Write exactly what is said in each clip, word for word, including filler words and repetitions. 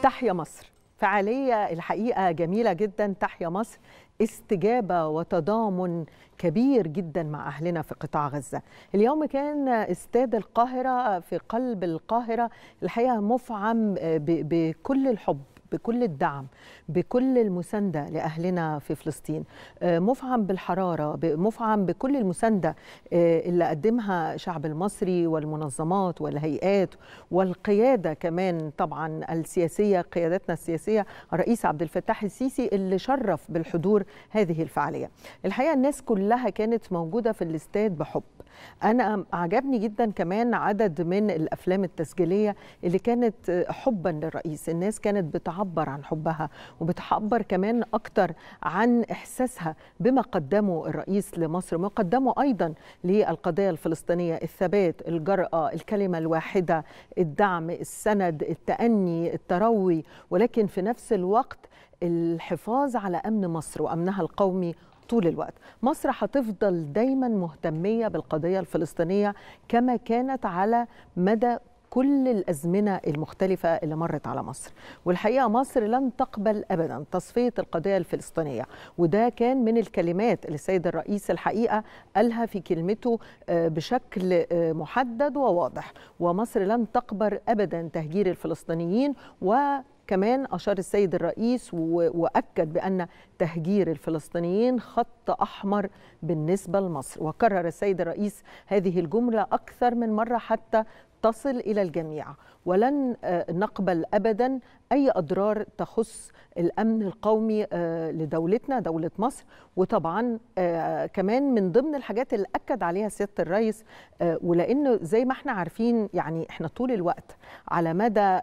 تحيا مصر، فعالية الحقيقة جميلة جدا. تحيا مصر استجابة وتضامن كبير جدا مع أهلنا في قطاع غزة. اليوم كان استاد القاهرة في قلب القاهرة الحقيقة مفعم بكل الحب، بكل الدعم، بكل المساندة لأهلنا في فلسطين، مفعم بالحرارة، مفعم بكل المساندة اللي قدمها الشعب المصري والمنظمات والهيئات والقيادة كمان طبعا السياسية، قيادتنا السياسية الرئيس عبد الفتاح السيسي اللي شرف بالحضور هذه الفعالية. الحقيقة الناس كلها كانت موجودة في الاستاد بحب. أنا عجبني جدا كمان عدد من الأفلام التسجيلية اللي كانت حبا للرئيس. الناس كانت بتعبر عن حبها وبتعبر كمان أكتر عن إحساسها بما قدمه الرئيس لمصر، وما قدمه أيضا للقضية الفلسطينية: الثبات، الجرأة، الكلمة الواحدة، الدعم، السند، التأني، التروي، ولكن في نفس الوقت الحفاظ على أمن مصر وأمنها القومي طول الوقت. مصر هتفضل دايما مهتمية بالقضية الفلسطينية كما كانت على مدى كل الأزمنة المختلفة اللي مرت على مصر. والحقيقة مصر لن تقبل أبدا تصفية القضية الفلسطينية، وده كان من الكلمات اللي السيد الرئيس الحقيقة قالها في كلمته بشكل محدد وواضح. ومصر لن تقبل أبدا تهجير الفلسطينيين، و كمان أشار السيد الرئيس وأكد بأن تهجير الفلسطينيين خط أحمر بالنسبة لمصر. وكرر السيد الرئيس هذه الجملة أكثر من مرة حتى تصل إلى الجميع. ولن نقبل أبدا أي أضرار تخص الأمن القومي لدولتنا، دولة مصر. وطبعا كمان من ضمن الحاجات اللي أكد عليها سيادة الرئيس، ولأنه زي ما احنا عارفين يعني احنا طول الوقت على مدى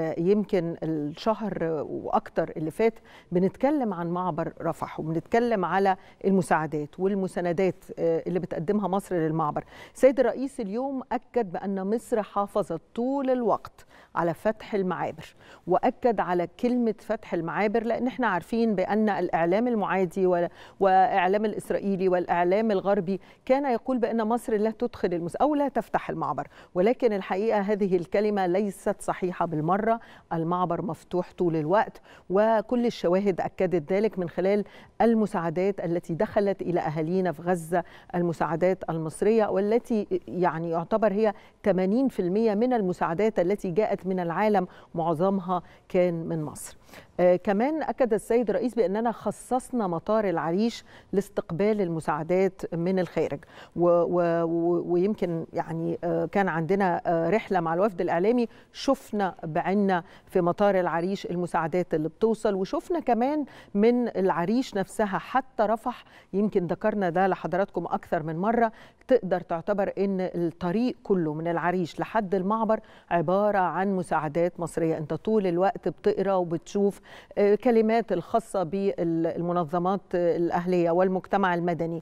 يمكن الشهر وأكتر اللي فات بنتكلم عن معبر رفح، وبنتكلم على المساعدات والمساندات اللي بتقدمها مصر للمعبر. السيد الرئيس اليوم أكد بأن مصر حافظت طول الوقت على فتح المعابر، وأكد على كلمة فتح المعابر، لأن احنا عارفين بأن الإعلام المعادي وإعلام الإسرائيلي والإعلام الغربي كان يقول بأن مصر لا تدخل المس أو لا تفتح المعبر. ولكن الحقيقة هذه الكلمة ليست صحيحة بالمرة. المعبر مفتوح طول الوقت، وكل الشواهد أكدت ذلك من خلال المساعدات التي دخلت إلى أهالينا في غزة، المساعدات المصرية، والتي يعني يعتبر هي ثمانين بالمئة من المساعدات التي جاءت من العالم، معظمها كان من مصر. آه كمان أكد السيد الرئيس بأننا خصصنا مطار العريش لاستقبال المساعدات من الخارج، و و ويمكن يعني آه كان عندنا آه رحلة مع الوفد الإعلامي، شفنا بعنا في مطار العريش المساعدات اللي بتوصل، وشفنا كمان من العريش نفسها حتى رفح. يمكن ذكرنا ده لحضراتكم أكثر من مرة. تقدر تعتبر أن الطريق كله من العريش لحد المعبر عبارة عن مساعدات مصرية. أنت طول الوقت بتقرأ وبتشوف كلمات الخاصة بالمنظمات الأهلية والمجتمع المدني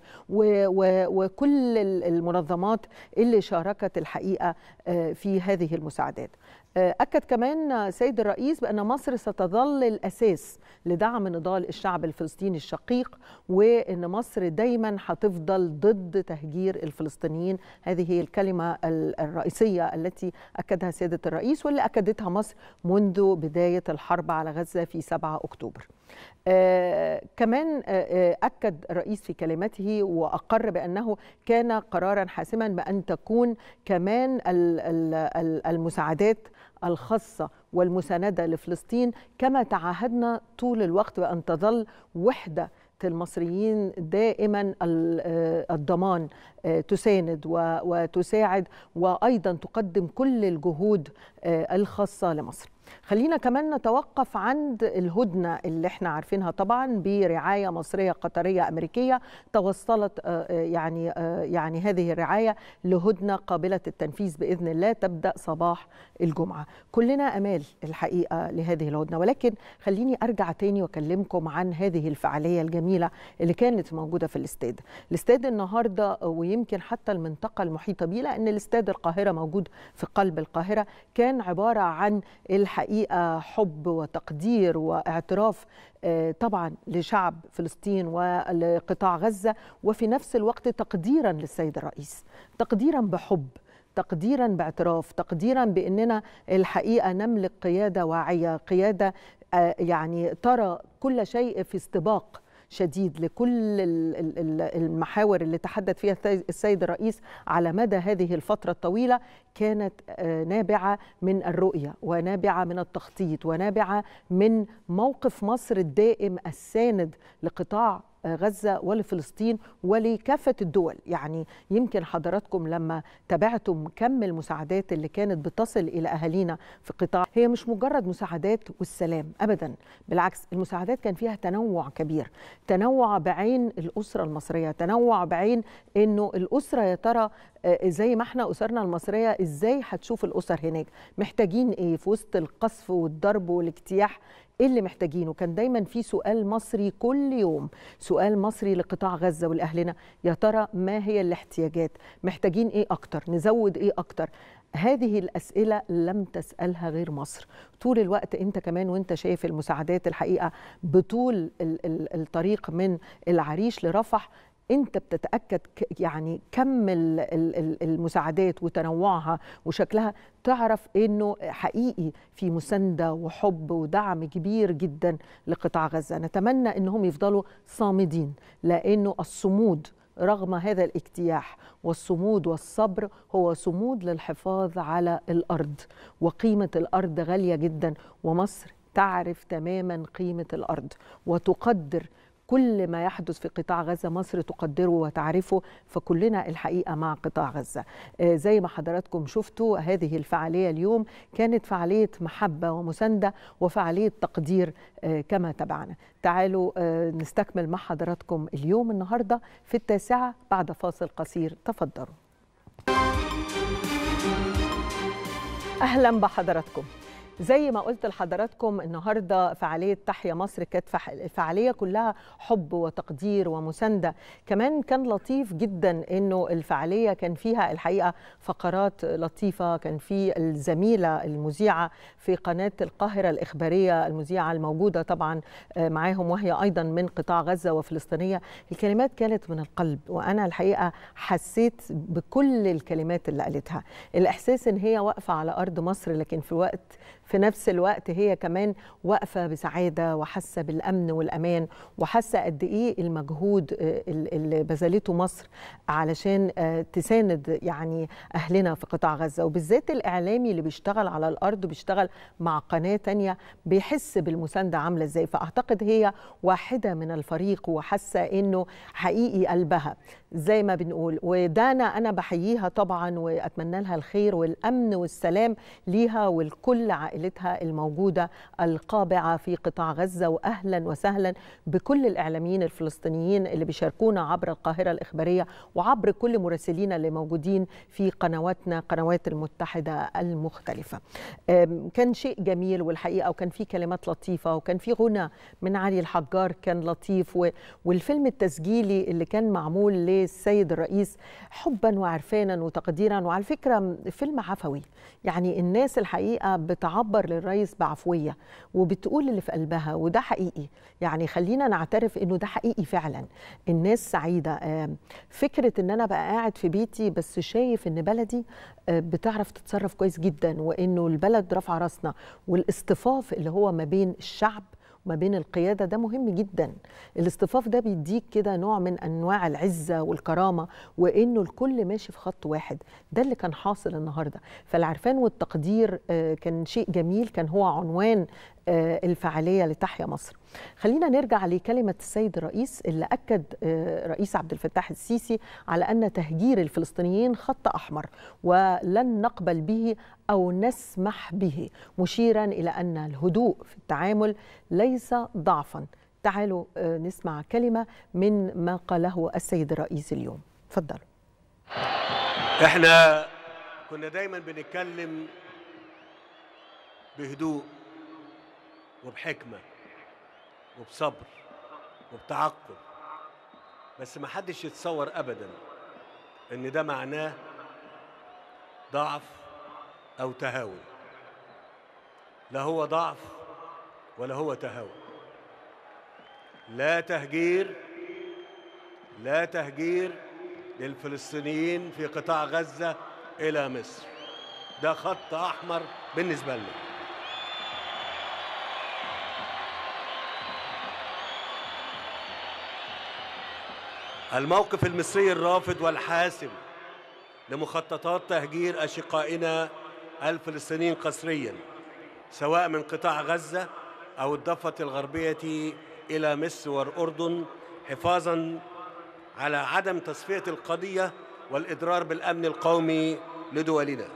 وكل المنظمات اللي شاركت الحقيقة في هذه المساعدات. أكد كمان سيد الرئيس بأن مصر ستظل الأساس لدعم نضال الشعب الفلسطيني الشقيق، وأن مصر دايما هتفضل ضد تهجير الفلسطينيين. هذه هي الكلمة الرئيسية التي أكدها سيادة الرئيس، واللي أكدتها مصر منذ بداية الحرب على غزة في سبعة أكتوبر. آه كمان آه أكد الرئيس في كلمته وأقر بأنه كان قرارا حاسما بأن تكون كمان المساعدات الخاصة والمساندة لفلسطين كما تعاهدنا طول الوقت، بأن تظل وحدة المصريين دائما الضمان، تساند وتساعد، وأيضا تقدم كل الجهود الخاصة لمصر. خلينا كمان نتوقف عند الهدنة اللي احنا عارفينها طبعا برعاية مصرية قطرية أمريكية. توصلت يعني يعني هذه الرعاية لهدنة قابلة التنفيذ بإذن الله تبدأ صباح الجمعة. كلنا أمال الحقيقة لهذه الهدنة، ولكن خليني أرجع تاني وأكلمكم عن هذه الفعالية الجميلة اللي كانت موجودة في الاستاد. الاستاد النهاردة ويمكن حتى المنطقة المحيطة به، لأن الاستاد القاهرة موجود في قلب القاهرة، كان عبارة عن الحقيقة حب وتقدير واعتراف طبعا لشعب فلسطين ولقطاع غزة، وفي نفس الوقت تقديرا للسيد الرئيس، تقديرا بحب، تقديرا باعتراف، تقديرا بأننا الحقيقة نملك قيادة واعية، قيادة يعني ترى كل شيء في استباق شديد لكل المحاور اللي تحدث فيها السيد الرئيس على مدى هذه الفترة الطويلة، كانت نابعة من الرؤية ونابعة من التخطيط ونابعة من موقف مصر الدائم الساند لقطاع غزة ولفلسطين ولكافة الدول. يعني يمكن حضراتكم لما تابعتم كم المساعدات اللي كانت بتصل إلى أهالينا في قطاع، هي مش مجرد مساعدات والسلام أبدا، بالعكس المساعدات كان فيها تنوع كبير، تنوع بعين الأسرة المصرية، تنوع بعين إنه الأسرة يا ترى زي ما احنا أسرنا المصرية ازاي هتشوف الأسر هناك محتاجين ايه في وسط القصف والضرب والاجتياح، ايه اللي محتاجينه. كان دايما في سؤال مصري كل يوم، سؤال مصري لقطاع غزة ولأهلنا، يا ترى ما هي الاحتياجات، محتاجين ايه اكتر، نزود ايه اكتر. هذه الأسئلة لم تسألها غير مصر طول الوقت. انت كمان وانت شايف المساعدات الحقيقة بطول الطريق من العريش لرفح، انت بتتأكد يعني كم المساعدات وتنوعها وشكلها، تعرف انه حقيقي في مساندة وحب ودعم كبير جدا لقطاع غزة. نتمنى انهم يفضلوا صامدين، لانه الصمود رغم هذا الاجتياح والصمود والصبر هو صمود للحفاظ على الأرض، وقيمة الأرض غالية جدا، ومصر تعرف تماما قيمة الأرض وتقدر كل ما يحدث في قطاع غزة. مصر تقدره وتعرفه، فكلنا الحقيقة مع قطاع غزة. زي ما حضراتكم شفتوا هذه الفعالية اليوم كانت فعالية محبة ومساندة وفعالية تقدير كما تبعنا. تعالوا نستكمل مع حضراتكم اليوم النهاردة في التاسعة بعد فاصل قصير، تفضلوا. أهلا بحضراتكم. زي ما قلت لحضراتكم النهارده فعاليه تحيا مصر كانت فعاليه كلها حب وتقدير ومسانده. كمان كان لطيف جدا انه الفعاليه كان فيها الحقيقه فقرات لطيفه. كان في الزميله المذيعه في قناه القاهره الاخباريه، المذيعه الموجوده طبعا معاهم وهي ايضا من قطاع غزه وفلسطينيه. الكلمات كانت من القلب، وانا الحقيقه حسيت بكل الكلمات اللي قالتها. الاحساس ان هي واقفه على ارض مصر، لكن في وقت في نفس الوقت هي كمان واقفة بسعادة وحاسة بالأمن والأمان، وحاسة قد إيه المجهود اللي بذلته مصر علشان تساند يعني أهلنا في قطاع غزة. وبالذات الإعلامي اللي بيشتغل على الأرض بيشتغل مع قناة تانية بيحس بالمساندة عاملة إزاي. فأعتقد هي واحدة من الفريق وحاسة إنه حقيقي قلبها زي ما بنقول. ودانا أنا بحييها طبعا وأتمنى لها الخير والأمن والسلام ليها ولكل عائلتها الموجودة القابعة في قطاع غزة. وأهلا وسهلا بكل الإعلاميين الفلسطينيين اللي بيشاركونا عبر القاهرة الإخبارية وعبر كل مراسلينا اللي موجودين في قنواتنا قنوات المتحدة المختلفة. كان شيء جميل والحقيقة، وكان في كلمات لطيفة، وكان في غنى من علي الحجار كان لطيف، والفيلم التسجيلي اللي كان معمول للسيد الرئيس حبا وعرفانا وتقديرا. وعلى فكرة فيلم عفوي، يعني الناس الحقيقة بتعبر للرئيس بعفوية وبتقول اللي في قلبها، وده حقيقي. يعني خلينا نعترف انه ده حقيقي فعلا. الناس سعيدة. فكرة ان انا بقى قاعد في بيتي بس شايف ان بلدي بتعرف تتصرف كويس جدا، وانه البلد رفع راسنا، والاصطفاف اللي هو ما بين الشعب ما بين القيادة ده مهم جدا. الاصطفاف ده بيديك كده نوع من أنواع العزة والكرامة، وإنه الكل ماشي في خط واحد. ده اللي كان حاصل النهاردة. فالعرفان والتقدير كان شيء جميل، كان هو عنوان الفعالية لتحيا مصر. خلينا نرجع لكلمة السيد الرئيس اللي أكد رئيس عبد الفتاح السيسي على أن تهجير الفلسطينيين خط أحمر ولن نقبل به أو نسمح به، مشيرا إلى أن الهدوء في التعامل ليس ضعفا. تعالوا نسمع كلمة من ما قاله السيد الرئيس اليوم. تفضلوا. احنا كنا دايما بنتكلم بهدوء وبحكمة وبصبر وبتعقل، بس ما حدش يتصور أبدا إن ده معناه ضعف أو تهاون. لا هو ضعف ولا هو تهاون. لا تهجير لا تهجير للفلسطينيين في قطاع غزة إلى مصر. ده خط أحمر بالنسبة لنا. الموقف المصري الرافض والحاسم لمخططات تهجير أشقائنا الفلسطينيين قسريا سواء من قطاع غزة أو الضفة الغربية إلى مصر والأردن حفاظاً على عدم تصفية القضية والإضرار بالأمن القومي لدولنا.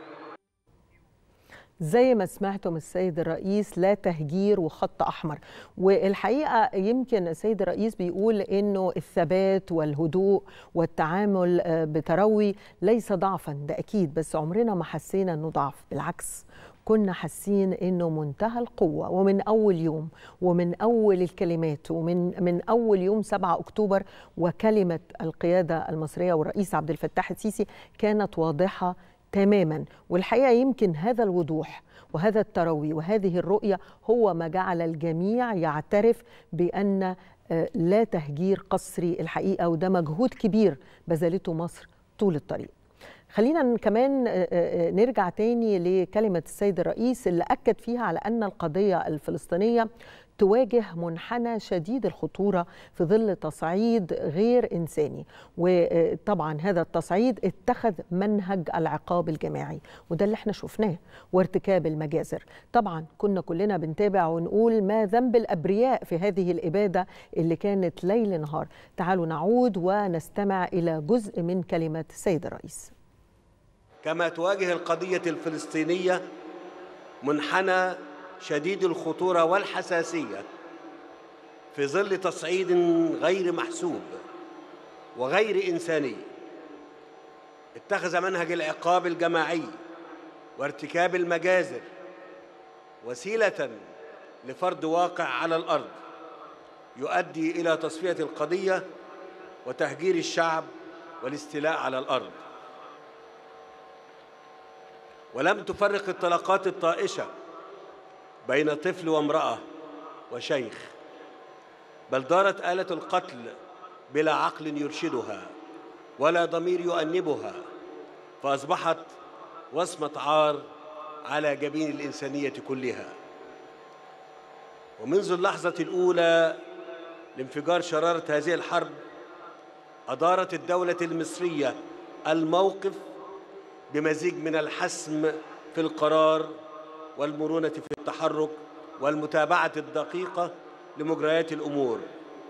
زي ما سمعتم السيد الرئيس، لا تهجير وخط أحمر. والحقيقة يمكن السيد الرئيس بيقول إنه الثبات والهدوء والتعامل بتروي ليس ضعفا، ده أكيد، بس عمرنا ما حسينا إنه ضعف، بالعكس كنا حاسين إنه منتهى القوة. ومن أول يوم ومن أول الكلمات ومن من أول يوم سبعة أكتوبر وكلمة القيادة المصرية والرئيس عبد الفتاح السيسي كانت واضحة تماما. والحقيقة يمكن هذا الوضوح وهذا التروي وهذه الرؤية هو ما جعل الجميع يعترف بأن لا تهجير قسري الحقيقة، وده مجهود كبير بذلته مصر طول الطريق. خلينا كمان نرجع تاني لكلمة السيد الرئيس اللي أكد فيها على أن القضية الفلسطينية تواجه منحنى شديد الخطورة في ظل تصعيد غير إنساني، وطبعا هذا التصعيد اتخذ منهج العقاب الجماعي، وده اللي احنا شفناه، وارتكاب المجازر. طبعا كنا كلنا بنتابع ونقول ما ذنب الأبرياء في هذه الإبادة اللي كانت ليل نهار. تعالوا نعود ونستمع إلى جزء من كلمة السيد الرئيس. كما تواجه القضية الفلسطينية منحنى شديد الخطورة والحساسية في ظل تصعيد غير محسوب وغير إنساني، اتخذ منهج العقاب الجماعي وارتكاب المجازر وسيلة لفرض واقع على الأرض يؤدي إلى تصفية القضية وتهجير الشعب والاستيلاء على الأرض. ولم تفرق الطلقات الطائشة بين طفل وامرأة وشيخ، بل دارت آلة القتل بلا عقل يرشدها ولا ضمير يؤنبها، فأصبحت وصمة عار على جبين الإنسانية كلها. ومنذ اللحظة الأولى لانفجار شرارة هذه الحرب أدارت الدولة المصرية الموقف بمزيج من الحسم في القرار والمرونة في التحرك والمتابعة الدقيقة لمجريات الأمور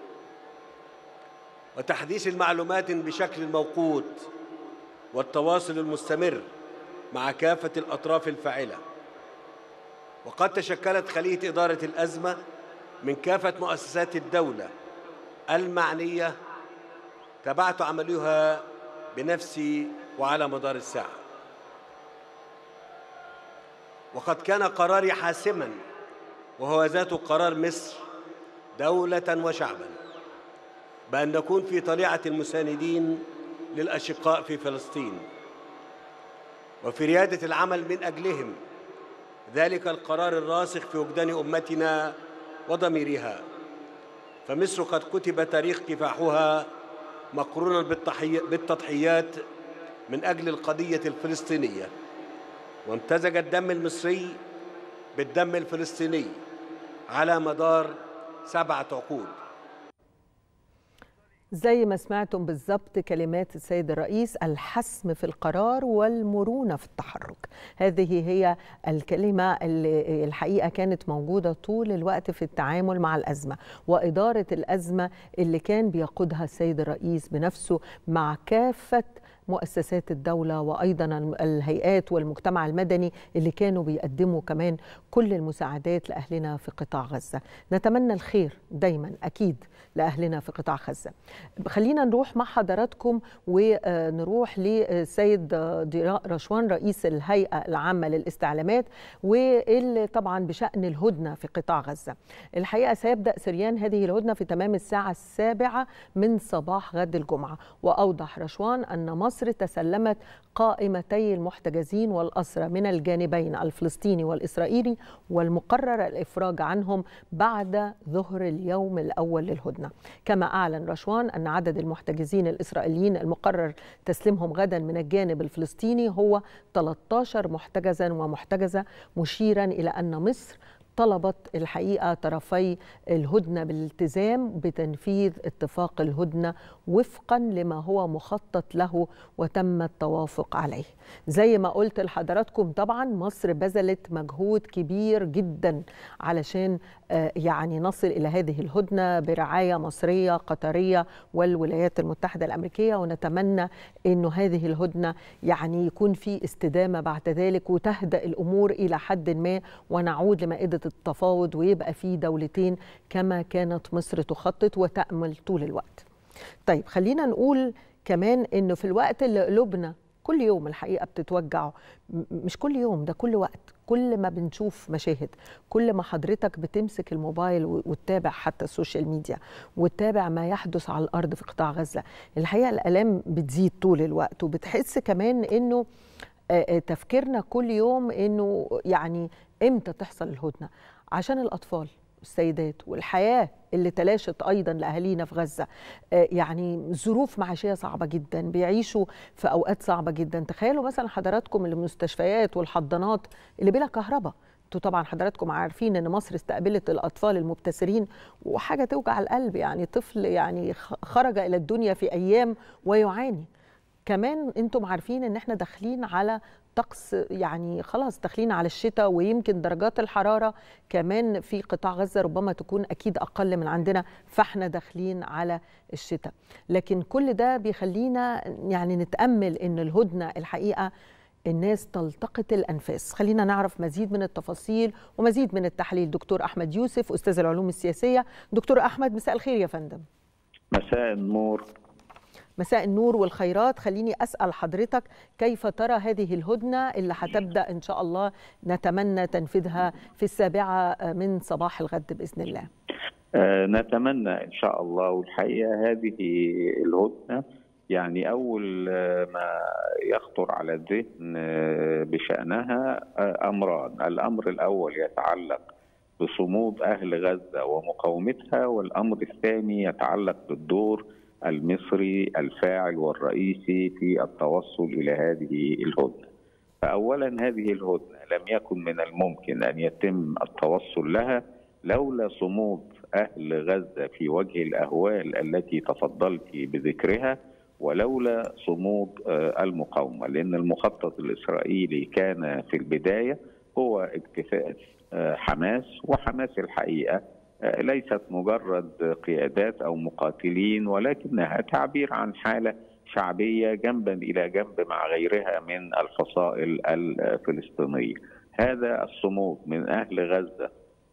وتحديث المعلومات بشكل موقوت والتواصل المستمر مع كافة الأطراف الفاعلة. وقد تشكلت خلية إدارة الأزمة من كافة مؤسسات الدولة المعنية، تابعت عملها بنفسي وعلى مدار الساعة. وقد كان قراري حاسماً، وهو ذات قرار مصر دولة وشعباً، بأن نكون في طليعة المساندين للأشقاء في فلسطين وفي ريادة العمل من أجلهم. ذلك القرار الراسخ في وجدان أمتنا وضميرها، فمصر قد كتب تاريخ كفاحها مقرونا بالتضحيات من أجل القضية الفلسطينية، وامتزج الدم المصري بالدم الفلسطيني على مدار سبعة عقود. زي ما سمعتم بالضبط كلمات السيد الرئيس، الحسم في القرار والمرونة في التحرك، هذه هي الكلمة اللي الحقيقة كانت موجودة طول الوقت في التعامل مع الأزمة وإدارة الأزمة اللي كان بيقودها السيد الرئيس بنفسه مع كافة مؤسسات الدولة وأيضا الهيئات والمجتمع المدني اللي كانوا بيقدموا كمان كل المساعدات لأهلنا في قطاع غزة. نتمنى الخير دايما أكيد لأهلنا في قطاع غزة. خلينا نروح مع حضراتكم ونروح للسيد ضياء رشوان رئيس الهيئة العامة للاستعلامات، واللي طبعا بشأن الهدنة في قطاع غزة. الحقيقة سيبدأ سريان هذه الهدنة في تمام الساعة السابعة من صباح غد الجمعة، وأوضح رشوان أن مصر مصر تسلمت قائمتي المحتجزين والأسرى من الجانبين الفلسطيني والإسرائيلي، والمقرر الإفراج عنهم بعد ظهر اليوم الأول للهدنة. كما أعلن رشوان أن عدد المحتجزين الإسرائيليين المقرر تسليمهم غدا من الجانب الفلسطيني هو ثلاثة عشر محتجزا ومحتجزة، مشيرا إلى أن مصر طلبت الحقيقة طرفي الهدنة بالالتزام بتنفيذ اتفاق الهدنة وفقا لما هو مخطط له وتم التوافق عليه. زي ما قلت لحضراتكم طبعا مصر بذلت مجهود كبير جدا علشان يعني نصل إلى هذه الهدنة برعاية مصرية قطرية والولايات المتحدة الأمريكية، ونتمنى أنه هذه الهدنة يعني يكون في استدامة بعد ذلك وتهدأ الأمور إلى حد ما ونعود لمائدة التفاوض ويبقى في دولتين كما كانت مصر تخطط وتأمل طول الوقت. طيب خلينا نقول كمان أنه في الوقت اللي قلوبنا كل يوم الحقيقة بتتوجعوا، مش كل يوم ده كل وقت، كل ما بنشوف مشاهد، كل ما حضرتك بتمسك الموبايل وتتابع حتى السوشيال ميديا وتتابع ما يحدث على الأرض في قطاع غزة، الحقيقة الآلام بتزيد طول الوقت، وبتحس كمان أنه تفكيرنا كل يوم أنه يعني إمتى تحصل الهدنة عشان الأطفال السيدات والحياة اللي تلاشت أيضا لأهالينا في غزة. يعني ظروف معيشية صعبة جدا، بيعيشوا في أوقات صعبة جدا. تخيلوا مثلا حضراتكم المستشفيات والحضانات اللي بلا كهرباء. انتوا طبعا حضراتكم عارفين ان مصر استقبلت الأطفال المبتسرين، وحاجة توجع القلب، يعني طفل يعني خرج إلى الدنيا في أيام ويعاني. كمان انتم عارفين ان احنا داخلين على طقس، يعني خلاص داخلين على الشتاء، ويمكن درجات الحرارة كمان في قطاع غزة ربما تكون أكيد أقل من عندنا، فاحنا داخلين على الشتاء. لكن كل ده بيخلينا يعني نتأمل إن الهدنة الحقيقة الناس تلتقط الأنفاس. خلينا نعرف مزيد من التفاصيل ومزيد من التحليل. دكتور أحمد يوسف أستاذ العلوم السياسية. دكتور أحمد مساء الخير يا فندم. مساء النور. مساء النور والخيرات. خليني أسأل حضرتك كيف ترى هذه الهدنة اللي هتبدأ إن شاء الله نتمنى تنفيذها في السابعة من صباح الغد بإذن الله؟ آه نتمنى إن شاء الله. والحقيقة هذه الهدنة يعني أول ما يخطر على الذهن بشأنها أمران. الأمر الأول يتعلق بصمود أهل غزة ومقاومتها، والأمر الثاني يتعلق بالدور المصري الفاعل والرئيسي في التوصل إلى هذه الهدنة. فأولا هذه الهدنة لم يكن من الممكن أن يتم التوصل لها لولا صمود أهل غزة في وجه الأهوال التي تفضلت بذكرها، ولولا صمود المقاومة، لأن المخطط الإسرائيلي كان في البداية هو اجتثاث حماس، وحماس الحقيقة ليست مجرد قيادات أو مقاتلين، ولكنها تعبير عن حالة شعبية جنبا إلى جنب مع غيرها من الفصائل الفلسطينية. هذا الصمود من أهل غزة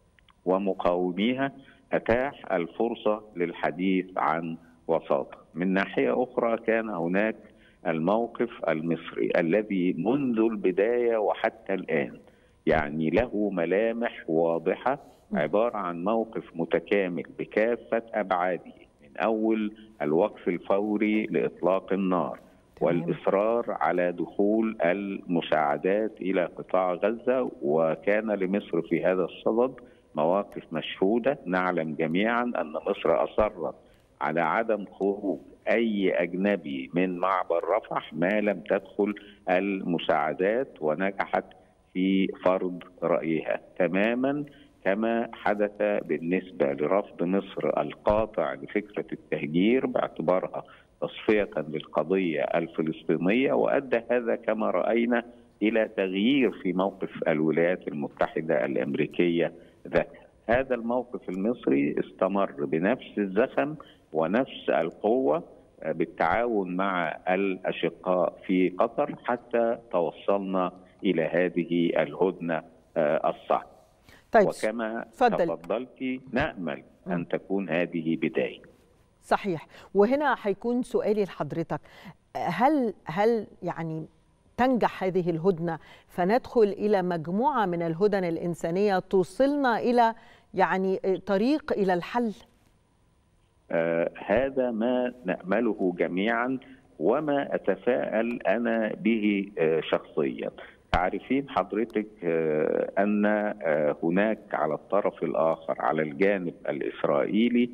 ومقاوميها أتاح الفرصة للحديث عن وساطة. من ناحية أخرى كان هناك الموقف المصري الذي منذ البداية وحتى الآن يعني له ملامح واضحة، عبارة عن موقف متكامل بكافة أبعاده، من أول الوقف الفوري لإطلاق النار والإصرار على دخول المساعدات إلى قطاع غزة. وكان لمصر في هذا الصدد مواقف مشهودة. نعلم جميعا أن مصر أصرت على عدم خروج أي أجنبي من معبر رفح ما لم تدخل المساعدات، ونجحت في فرض رأيها تماما، كما حدث بالنسبة لرفض مصر القاطع لفكرة التهجير باعتبارها تصفية للقضية الفلسطينية. وأدى هذا كما رأينا إلى تغيير في موقف الولايات المتحدة الأمريكية ذاتها. هذا الموقف المصري استمر بنفس الزخم ونفس القوة بالتعاون مع الأشقاء في قطر حتى توصلنا إلى هذه الهدنة الصعبة. طيب وكما فضل. تفضلت نأمل أن تكون هذه بداية. صحيح. وهنا هيكون سؤالي لحضرتك، هل هل يعني تنجح هذه الهدنة فندخل إلى مجموعة من الهدن الإنسانية توصلنا إلى يعني طريق إلى الحل؟ آه هذا ما نأمله جميعا وما أتفائل أنا به شخصيا. تعرفين حضرتك أن هناك على الطرف الآخر على الجانب الإسرائيلي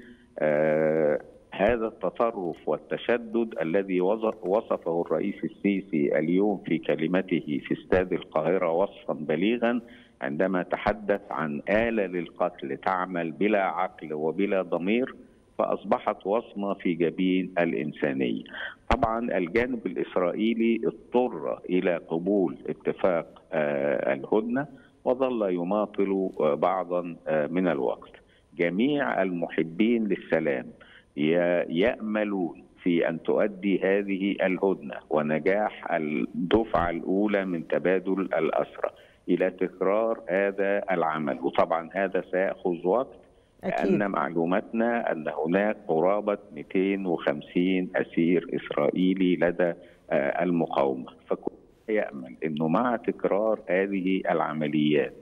هذا التطرف والتشدد الذي وصفه الرئيس السيسي اليوم في كلمته في استاد القاهرة وصفا بليغا عندما تحدث عن آلة للقتل تعمل بلا عقل وبلا ضمير، فأصبحت وصمة في جبين الإنسانية. طبعا الجانب الإسرائيلي اضطر إلى قبول اتفاق الهدنة وظل يماطل بعضا من الوقت. جميع المحبين للسلام يأملون في أن تؤدي هذه الهدنة ونجاح الدفعة الأولى من تبادل الأسرى إلى تكرار هذا العمل، وطبعا هذا سيأخذ وقت لأن معلوماتنا أن هناك قرابة مئتين وخمسين أسير إسرائيلي لدى المقاومة، فكل يأمل أنه مع تكرار هذه العمليات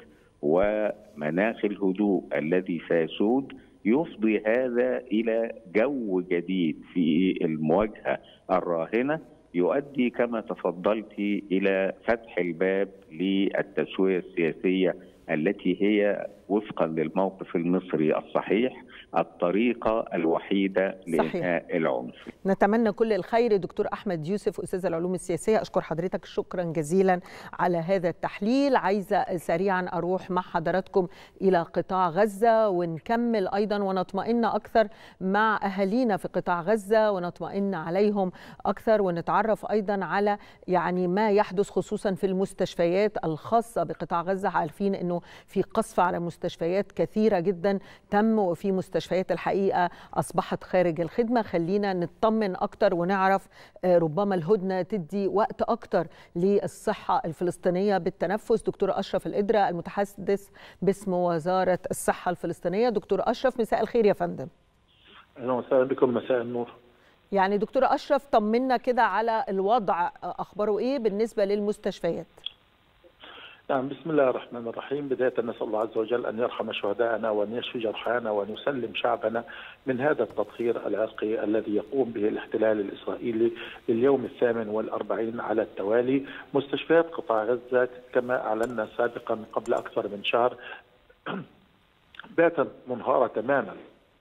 ومناخ الهدوء الذي سيسود يفضي هذا إلى جو جديد في المواجهة الراهنة يؤدي كما تفضلت إلى فتح الباب للتسوية السياسية التي هي وفقا للموقف المصري الصحيح الطريقة الوحيدة لإنهاء العنف. نتمنى كل الخير. دكتور أحمد يوسف أستاذ العلوم السياسية، أشكر حضرتك شكرا جزيلا على هذا التحليل. عايزة سريعا أروح مع حضراتكم إلى قطاع غزة ونكمل أيضا ونطمئن أكثر مع أهالينا في قطاع غزة ونطمئن عليهم أكثر ونتعرف أيضا على يعني ما يحدث خصوصا في المستشفيات الخاصة بقطاع غزة. عارفين أنه في قصف على مستشفيات كثيرة جدا تم، وفي مستشفيات الحقيقة أصبحت خارج الخدمة. خلينا نطمن أكتر ونعرف ربما الهدنة تدي وقت أكتر للصحة الفلسطينية بالتنفس. دكتور أشرف القدرة المتحدث باسم وزارة الصحة الفلسطينية. دكتور أشرف مساء الخير يا فندم. أهلا وسهلا بكم، مساء النور. يعني دكتور أشرف طمنا كده على الوضع، أخباره إيه بالنسبة للمستشفيات؟ نعم، بسم الله الرحمن الرحيم. بداية نسأل الله عز وجل أن يرحم شهداءنا وأن يشفي جرحانا وأن يسلم شعبنا من هذا التطهير العرقي الذي يقوم به الاحتلال الإسرائيلي لليوم الثامن والأربعين على التوالي. مستشفيات قطاع غزة كما أعلنا سابقا قبل أكثر من شهر باتت منهارة تماما،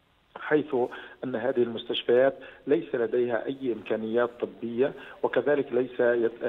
حيث أن هذه المستشفيات ليس لديها أي إمكانيات طبية وكذلك ليس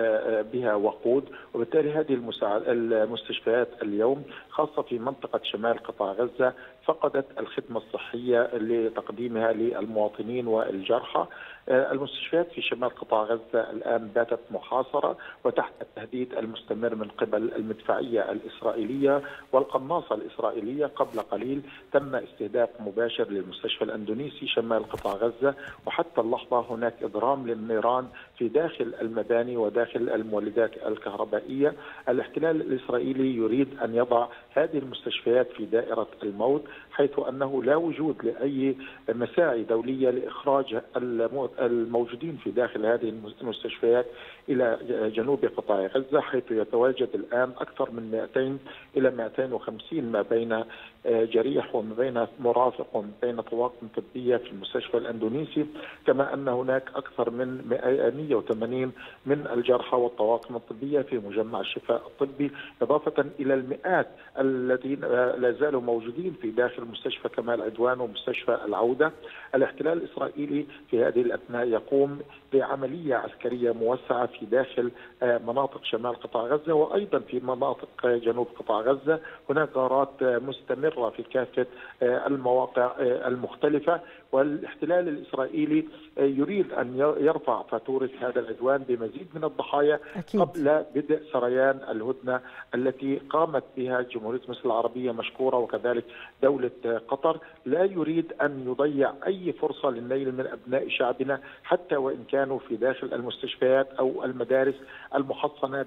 بها وقود، وبالتالي هذه المستشفيات اليوم خاصة في منطقة شمال قطاع غزة فقدت الخدمة الصحية لتقديمها للمواطنين والجرحى. المستشفيات في شمال قطاع غزة الآن باتت محاصرة وتحت التهديد المستمر من قبل المدفعية الإسرائيلية والقناصة الإسرائيلية. قبل قليل تم استهداف مباشر للمستشفى الأندونيسي شمال قطاع غزة، وحتى اللحظة هناك إضرام للنيران في داخل المباني وداخل المولدات الكهربائية. الاحتلال الإسرائيلي يريد أن يضع هذه المستشفيات في دائرة الموت، حيث أنه لا وجود لأي مساعي دولية لإخراج الموجودين في داخل هذه المستشفيات إلى جنوب قطاع غزة، حيث يتواجد الآن أكثر من مئتين إلى مئتين وخمسين ما بين جريح وما بين مرافق وما بين طواقم طبية في المستشفى الأندونيسي، كما أن هناك أكثر من مئة وثمانين من الجرحى والطواقم الطبية في مجمع الشفاء الطبي، إضافة إلى المئات الذين لا زالوا موجودين في داخل مستشفى كمال عدوان ومستشفى العودة. الاحتلال الإسرائيلي في هذه الأثناء يقوم بعملية عسكرية موسعة في داخل مناطق شمال قطاع غزة وأيضا في مناطق جنوب قطاع غزة. هناك غارات مستمرة في كافة المواقع المختلفة، والاحتلال الإسرائيلي يريد أن يرفع فاتورة هذا العدوان بمزيد من الضحايا أكيد. قبل بدء سريان الهدنة التي قامت بها جمهورية مصر العربية مشكورة وكذلك دولة قطر. لا يريد أن يضيع أي فرصة للنيل من أبناء شعبنا حتى وإن كانوا في داخل المستشفيات أو المدارس المحصنة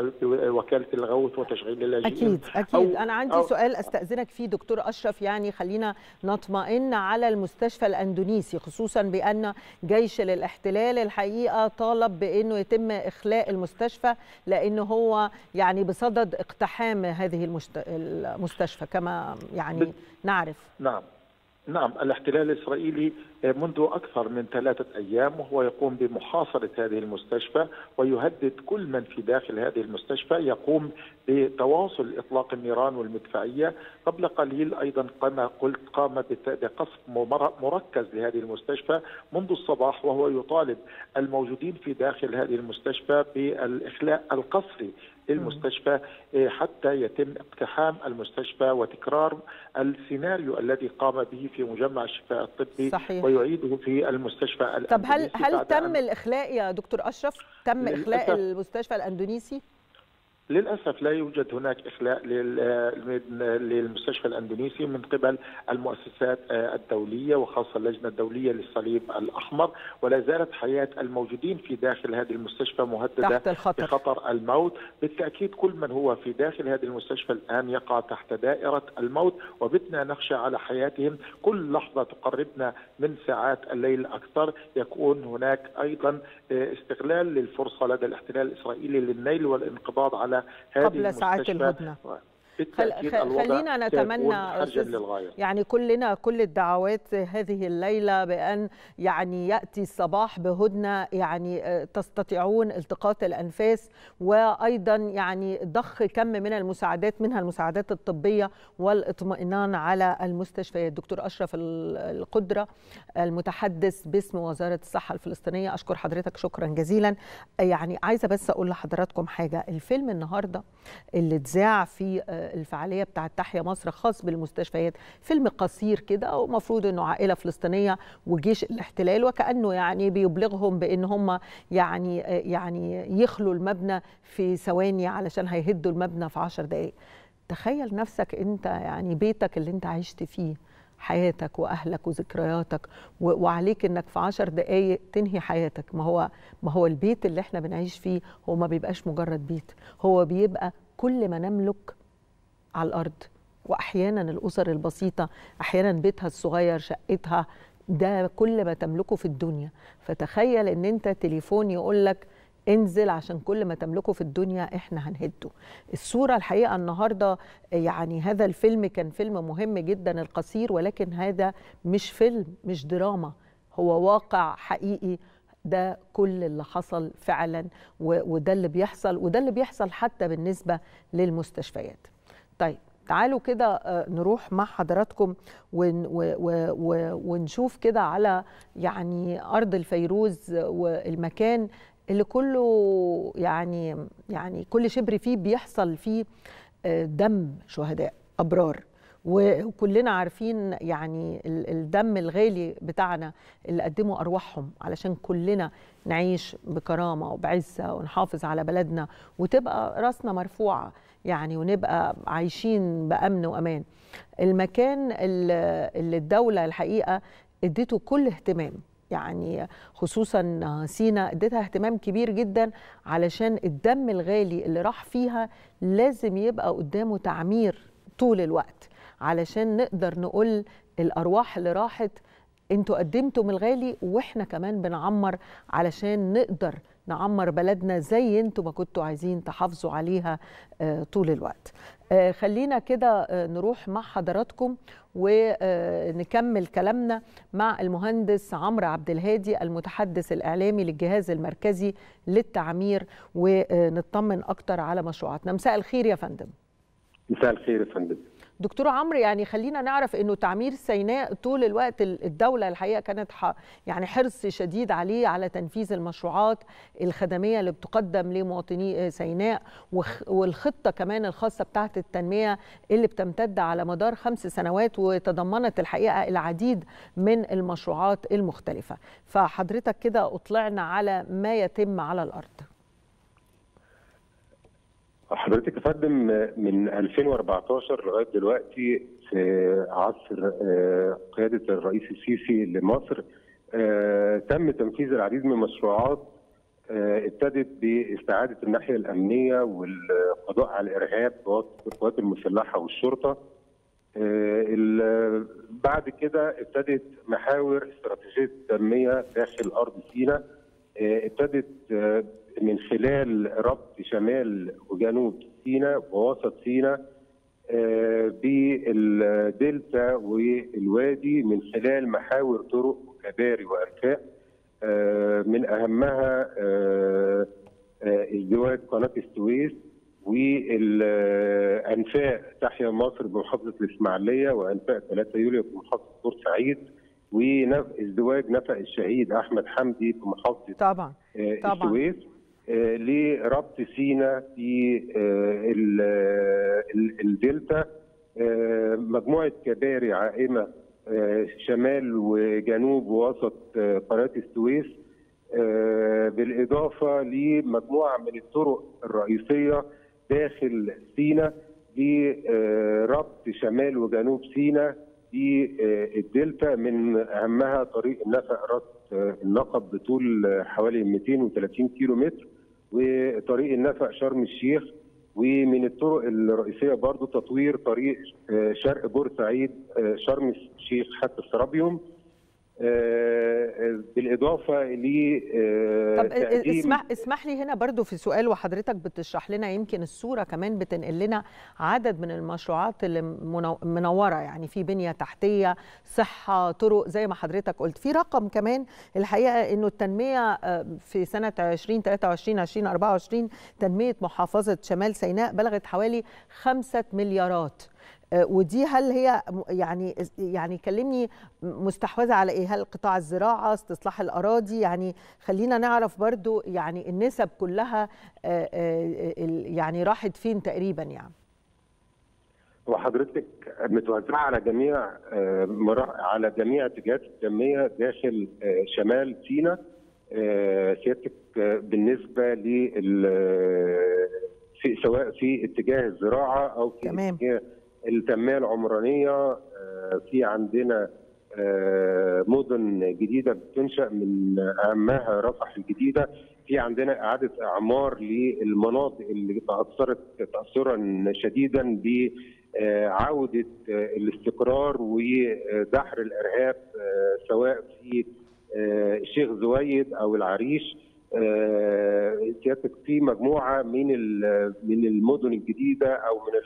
بوكالة الغوث وتشغيل اللاجئين. أكيد أكيد. أنا عندي سؤال أستأذنك فيه دكتور أشرف، يعني خلينا نطمئن على المستشفى الأندونيسي، خصوصا بأن جيش الاحتلال الحقيقة طالب بأنه يتم إخلاء المستشفى لأنه هو يعني بصدد اقتحام هذه المستشفى كما يعني نعرف. نعم نعم الاحتلال الإسرائيلي منذ أكثر من ثلاثة أيام، وهو يقوم بمحاصرة هذه المستشفى ويهدد كل من في داخل هذه المستشفى، يقوم بتواصل إطلاق النيران والمدفعية. قبل قليل أيضا كما قلت قام بقصف مركز لهذه المستشفى منذ الصباح، وهو يطالب الموجودين في داخل هذه المستشفى بالإخلاء القسري للمستشفى حتى يتم اقتحام المستشفى وتكرار السيناريو الذي قام به في مجمع الشفاء الطبي. صحيح. ويعيده في المستشفى الأندونيسي. طب هل هل تم الإخلاء يا دكتور أشرف؟ تم إخلاء المستشفى الأندونيسي؟ للأسف لا يوجد هناك إخلاء للمستشفى الأندونيسي من قبل المؤسسات الدولية وخاصة اللجنة الدولية للصليب الأحمر، ولا زالت حياة الموجودين في داخل هذه المستشفى مهددة بخطر الموت. بالتأكيد كل من هو في داخل هذه المستشفى الآن يقع تحت دائرة الموت، وبتنا نخشى على حياتهم. كل لحظة تقربنا من ساعات الليل أكثر يكون هناك أيضا استغلال للفرصة لدى الاحتلال الإسرائيلي للنيل والانقباض على قبل ساعات الهدنة. خل... خلينا نتمنى يعني كلنا كل الدعوات هذه الليلة بأن يعني يأتي الصباح بهدنة، يعني تستطيعون التقاط الأنفاس، وأيضا يعني ضخ كم من المساعدات منها المساعدات الطبية والاطمئنان على المستشفيات. دكتور أشرف القدرة المتحدث باسم وزارة الصحة الفلسطينية، أشكر حضرتك شكرا جزيلا. يعني عايزة بس أقول لحضراتكم حاجة، الفيلم النهاردة اللي اتذاع في الفعالية بتاعت تحيا مصر خاص بالمستشفيات، فيلم قصير كده، ومفروض انه عائلة فلسطينية وجيش الاحتلال، وكأنه يعني بيبلغهم بان هم يعني يعني يخلوا المبنى في ثواني علشان هيهدوا المبنى في عشر دقائق. تخيل نفسك انت يعني بيتك اللي انت عشت فيه حياتك واهلك وذكرياتك، وعليك انك في عشر دقائق تنهي حياتك. ما هو ما هو البيت اللي احنا بنعيش فيه هو ما بيبقاش مجرد بيت، هو بيبقى كل ما نملك على الأرض. وأحيانا الأسر البسيطة أحيانا بيتها الصغير شقتها ده كل ما تملكه في الدنيا. فتخيل ان انت تليفون يقولك انزل عشان كل ما تملكه في الدنيا احنا هنهده. الصورة الحقيقة النهاردة يعني هذا الفيلم كان فيلم مهم جدا القصير، ولكن هذا مش فيلم مش دراما، هو واقع حقيقي. ده كل اللي حصل فعلا، وده اللي بيحصل، وده اللي بيحصل حتى بالنسبة للمستشفيات. طيب تعالوا كده نروح مع حضراتكم ونشوف كده على يعني أرض الفيروز والمكان اللي كله يعني يعني كل شبر فيه بيحصل فيه دم شهداء أبرار، وكلنا عارفين يعني الدم الغالي بتاعنا اللي قدموا أرواحهم علشان كلنا نعيش بكرامة وبعزة ونحافظ على بلدنا وتبقى راسنا مرفوعة يعني، ونبقى عايشين بأمن وأمان. المكان اللي الدولة الحقيقة اديته كل اهتمام، يعني خصوصا سينا اديتها اهتمام كبير جدا علشان الدم الغالي اللي راح فيها لازم يبقى قدامه تعمير طول الوقت، علشان نقدر نقول الأرواح اللي راحت انتوا قدمتم الغالي واحنا كمان بنعمر علشان نقدر نعمر بلدنا زي انتوا ما كنتوا عايزين تحافظوا عليها طول الوقت. خلينا كده نروح مع حضراتكم ونكمل كلامنا مع المهندس عمرو عبد الهادي المتحدث الإعلامي للجهاز المركزي للتعمير، ونطمن أكتر على مشروعاتنا. مساء الخير يا فندم. مساء الخير يا فندم. دكتور عمرو، يعني خلينا نعرف انه تعمير سيناء طول الوقت الدولة الحقيقة كانت يعني حرص شديد عليه على تنفيذ المشروعات الخدمية اللي بتقدم لمواطني سيناء، والخطة كمان الخاصة بتاعة التنمية اللي بتمتد على مدار خمس سنوات وتضمنت الحقيقة العديد من المشروعات المختلفة. فحضرتك كده اطلعنا على ما يتم على الأرض. حضرتك يا فندم من ألفين وأربعتاشر لغايه دلوقتي في عصر قياده الرئيس السيسي لمصر تم تنفيذ العديد من المشروعات ابتدت باستعاده الناحيه الامنيه والقضاء على الارهاب بواسطه القوات المسلحه والشرطه. بعد كده ابتدت محاور استراتيجيه التنميه داخل ارض سيناء، ابتدت من خلال ربط شمال وجنوب سيناء ووسط سيناء بالدلتا والوادي من خلال محاور طرق كباري وانفاق من اهمها ازدواج قناه السويس والانفاق تحيا مصر بمحافظه الاسماعيليه وانفاق ثلاثة يوليو في محافظه بورسعيد وازدواج نفق الشهيد احمد حمدي في محافظه طبعا طبعا السويس لربط سيناء في الدلتا. مجموعه كباري عائمه شمال وجنوب ووسط قناه السويس، بالاضافه لمجموعه من الطرق الرئيسيه داخل سيناء لربط شمال وجنوب سيناء في الدلتا، من اهمها طريق النفق راس النقب بطول حوالي مئتين وثلاثين كيلو متر، وطريق النفق شرم الشيخ. ومن الطرق الرئيسيه برضو تطوير طريق شرق بورسعيد شرم الشيخ حتى السرابيوم، بالاضافه ل طب اسمح اسمح لي هنا برضو في سؤال، وحضرتك بتشرح لنا يمكن الصوره كمان بتنقل لنا عدد من المشروعات اللي منوره، يعني في بنيه تحتيه، صحه، طرق زي ما حضرتك قلت. في رقم كمان الحقيقه انه التنميه في سنه ألفين وثلاثة وعشرين ألفين وأربعة وعشرين تنميه محافظه شمال سيناء بلغت حوالي خمسة مليارات، ودي هل هي يعني يعني كلمني مستحوذه على ايه؟ هل قطاع الزراعه، استصلاح الاراضي؟ يعني خلينا نعرف برضو يعني النسب كلها يعني راحت فين تقريبا يعني. وحضرتك متوزعه على جميع على جميع اتجاهات التنميه داخل شمال سيناء. سيادتك بالنسبه لل في سواء في اتجاه الزراعه او في تمام. اتجاه التنميه العمرانيه، في عندنا مدن جديده بتنشا من اهمها رفح الجديده، في عندنا اعاده اعمار للمناطق اللي تاثرت تاثرا شديدا بعوده الاستقرار ودحر الارهاب سواء في الشيخ زويد او العريش. سيادتك في مجموعه من من المدن الجديده او من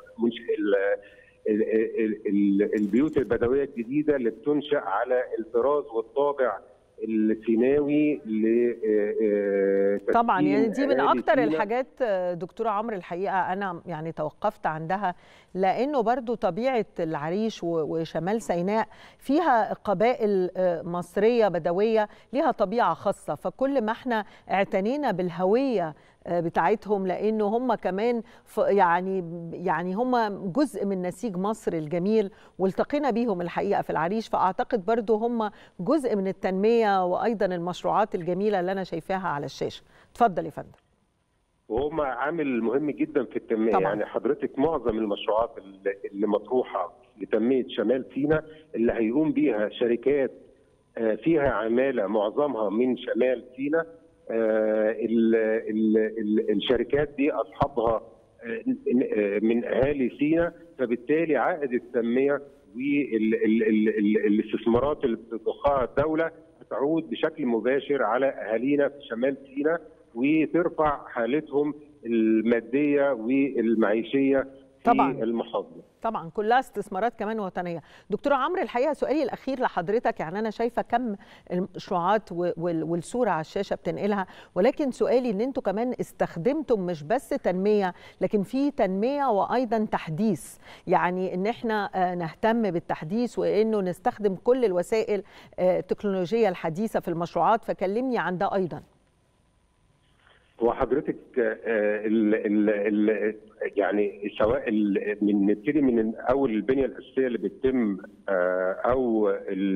البيوت البدويه الجديده اللي بتنشا على الطراز والطابع السيناوي ل طبعا. يعني دي من اكتر الحاجات دكتوره عمرو الحقيقه انا يعني توقفت عندها، لانه برضو طبيعه العريش وشمال سيناء فيها قبائل مصريه بدويه ليها طبيعه خاصه، فكل ما احنا اعتنينا بالهويه بتاعتهم، لانه هم كمان يعني يعني هم جزء من نسيج مصر الجميل، والتقينا بيهم الحقيقه في العريش، فاعتقد برضو هم جزء من التنميه وايضا المشروعات الجميله اللي انا شايفاها على الشاشه. اتفضل يا فندم. وهم عامل مهم جدا في التنميه طبعا. يعني حضرتك معظم المشروعات اللي مطروحه لتنميه شمال سيناء اللي هيقوم بيها شركات فيها عماله معظمها من شمال سيناء. ال ال ال الشركات دي اصحابها من اهالي سيناء، فبالتالي عائد التنميه والاستثمارات اللي بتضخها الدوله هتعود بشكل مباشر على اهالينا في شمال سيناء وترفع حالتهم الماديه والمعيشيه في طبعا المحافظه. طبعا كلها استثمارات كمان وطنيه. دكتوره عمرو الحقيقه سؤالي الاخير لحضرتك، يعني انا شايفه كم المشروعات والصوره على الشاشه بتنقلها، ولكن سؤالي ان انتم كمان استخدمتم مش بس تنميه لكن في تنميه وايضا تحديث، يعني ان احنا نهتم بالتحديث وانه نستخدم كل الوسائل التكنولوجيه الحديثه في المشروعات، فكلمني عن ده ايضا. وحضرتك ال ال ال يعني سواء من نبتدي من اول البنيه الاساسيه اللي بتتم او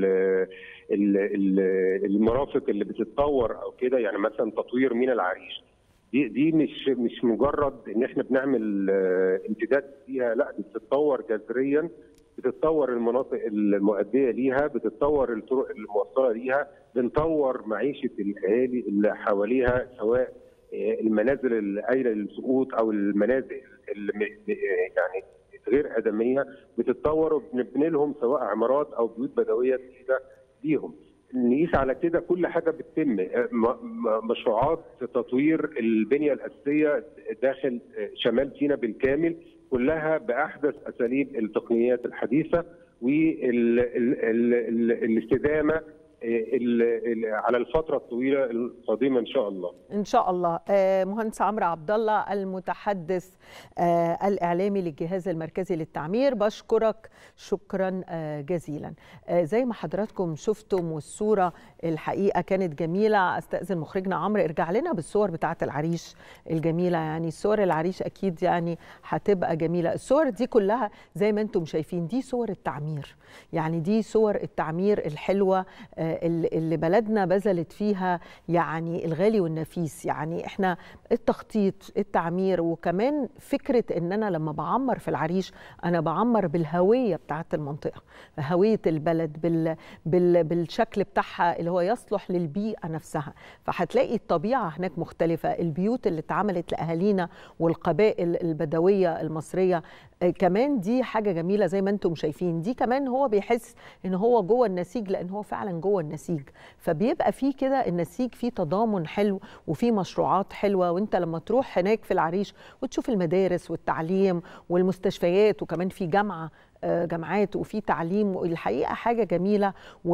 المرافق اللي بتتطور او كده، يعني مثلا تطوير ميناء العريش دي دي مش مش مجرد ان احنا بنعمل امتداد فيها، لا دي بتتطور جذريا، بتتطور المناطق المؤديه ليها، بتتطور الطرق الموصله ليها، بنطور معيشه الاهالي اللي حواليها سواء المنازل القايله للسقوط او المنازل اللي يعني غير ادميه بتتطور وبنبني لهم سواء عمارات او بيوت بدويه جديده ليهم. نقيس على كده كل حاجه بتتم، مشروعات تطوير البنيه الاساسيه داخل شمال سيناء بالكامل كلها باحدث اساليب التقنيات الحديثه والاستدامه على الفتره الطويله القادمه ان شاء الله. ان شاء الله. مهندس عمرو عبد الله المتحدث الاعلامي للجهاز المركزي للتعمير، بشكرك شكرا جزيلا. زي ما حضراتكم شفتم والصوره الحقيقه كانت جميله، استاذن مخرجنا عمرو ارجع لنا بالصور بتاعه العريش الجميله. يعني صور العريش اكيد يعني هتبقى جميله. الصور دي كلها زي ما انتم شايفين دي صور التعمير، يعني دي صور التعمير الحلوه اللي بلدنا بذلت فيها يعني الغالي والنفيس. يعني احنا التخطيط التعمير، وكمان فكره ان انا لما بعمر في العريش انا بعمر بالهويه بتاعه المنطقه، هويه البلد، بال بال بالشكل بتاعها اللي هو يصلح للبيئه نفسها. فهتلاقي الطبيعه هناك مختلفه، البيوت اللي اتعملت لاهالينا والقبائل البدويه المصريه كمان دي حاجه جميله زي ما انتم شايفين. دي كمان هو بيحس ان هو جوه النسيج، لان هو فعلا جوه النسيج، فبيبقى فيه كده النسيج فيه تضامن حلو وفيه مشروعات حلوه. وانت لما تروح هناك في العريش وتشوف المدارس والتعليم والمستشفيات، وكمان في جامعه جامعات وفي تعليم، الحقيقه حاجه جميله.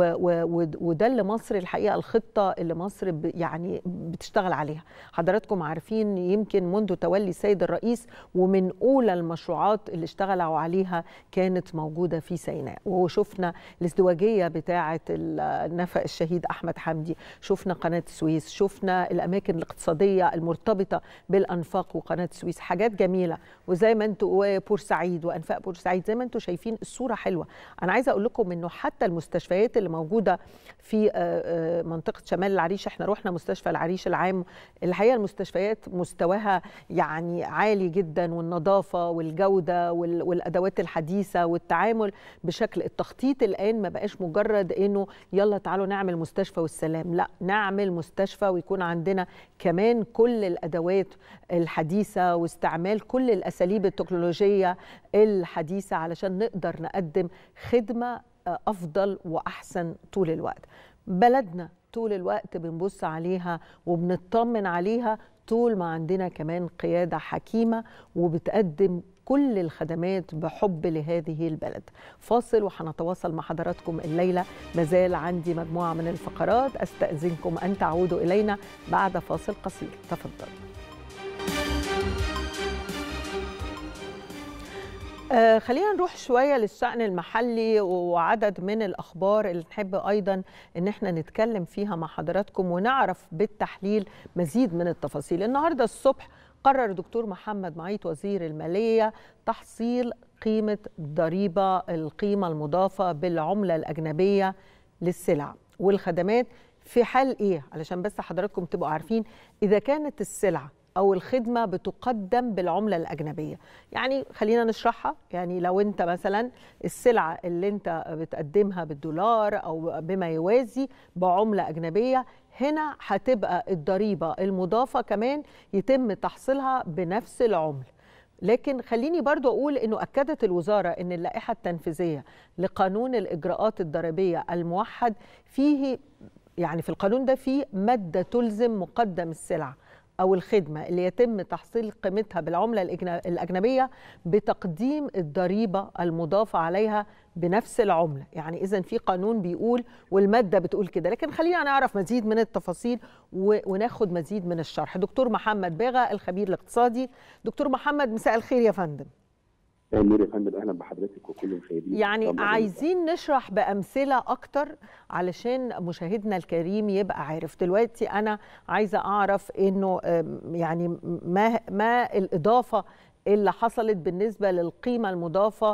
وده اللي مصر الحقيقه الخطه اللي مصر يعني بتشتغل عليها. حضراتكم عارفين يمكن منذ تولي السيد الرئيس ومن اولى المشروعات اللي اشتغلوا عليها كانت موجوده في سيناء، وشفنا الازدواجيه بتاعه النفق الشهيد احمد حمدي، شفنا قناه السويس، شفنا الاماكن الاقتصاديه المرتبطه بالانفاق وقناه السويس، حاجات جميله. وزي ما انتم وبورسعيد وانفاق بورسعيد زي ما انتم شايفين الصوره حلوه. انا عايزه اقول لكم انه حتى المستشفيات اللي موجوده في منطقه شمال العريش، احنا رحنا مستشفى العريش العام، الحقيقه المستشفيات مستواها يعني عالي جدا، والنظافه والجوده والادوات الحديثه والتعامل بشكل التخطيط الان ما بقاش مجرد انه يلا تعالوا نعمل مستشفى والسلام، لا نعمل مستشفى ويكون عندنا كمان كل الادوات الحديثه واستعمال كل الاساليب التكنولوجيه الحديثه علشان نقدر نقدم خدمه افضل واحسن طول الوقت. بلدنا طول الوقت بنبص عليها وبنطمن عليها طول ما عندنا كمان قياده حكيمه وبتقدم كل الخدمات بحب لهذه البلد. فاصل وحنتواصل مع حضراتكم الليله، مازال عندي مجموعه من الفقرات، استاذنكم ان تعودوا الينا بعد فاصل قصير. تفضلوا. آه خلينا نروح شوية للشأن المحلي وعدد من الأخبار اللي نحب أيضا أن احنا نتكلم فيها مع حضراتكم ونعرف بالتحليل مزيد من التفاصيل. النهاردة الصبح قرر دكتور محمد معيط وزير المالية تحصيل قيمة ضريبة القيمة المضافة بالعملة الأجنبية للسلع والخدمات في حال إيه؟ علشان بس حضراتكم تبقوا عارفين، إذا كانت السلعة أو الخدمة بتقدم بالعملة الأجنبية. يعني خلينا نشرحها. يعني لو أنت مثلا السلعة اللي أنت بتقدمها بالدولار أو بما يوازي بعملة أجنبية، هنا هتبقى الضريبة المضافة كمان يتم تحصيلها بنفس العملة. لكن خليني برضو أقول أنه أكدت الوزارة أن اللائحة التنفيذية لقانون الإجراءات الضريبية الموحد فيه، يعني في القانون ده فيه مادة تلزم مقدم السلعة أو الخدمة اللي يتم تحصيل قيمتها بالعملة الأجنبية بتقديم الضريبة المضافة عليها بنفس العملة. يعني إذن في قانون بيقول والمادة بتقول كده، لكن خلينا نعرف مزيد من التفاصيل وناخد مزيد من الشرح. دكتور محمد باغا الخبير الاقتصادي. دكتور محمد مساء الخير يا فندم. نور يا فندم، اهلا بحضرتك وكل المشاهدين. يعني عايزين نشرح بامثله اكتر علشان مشاهدنا الكريم يبقى عارف. دلوقتي انا عايزه اعرف انه يعني ما ما الاضافه اللي حصلت بالنسبه للقيمه المضافه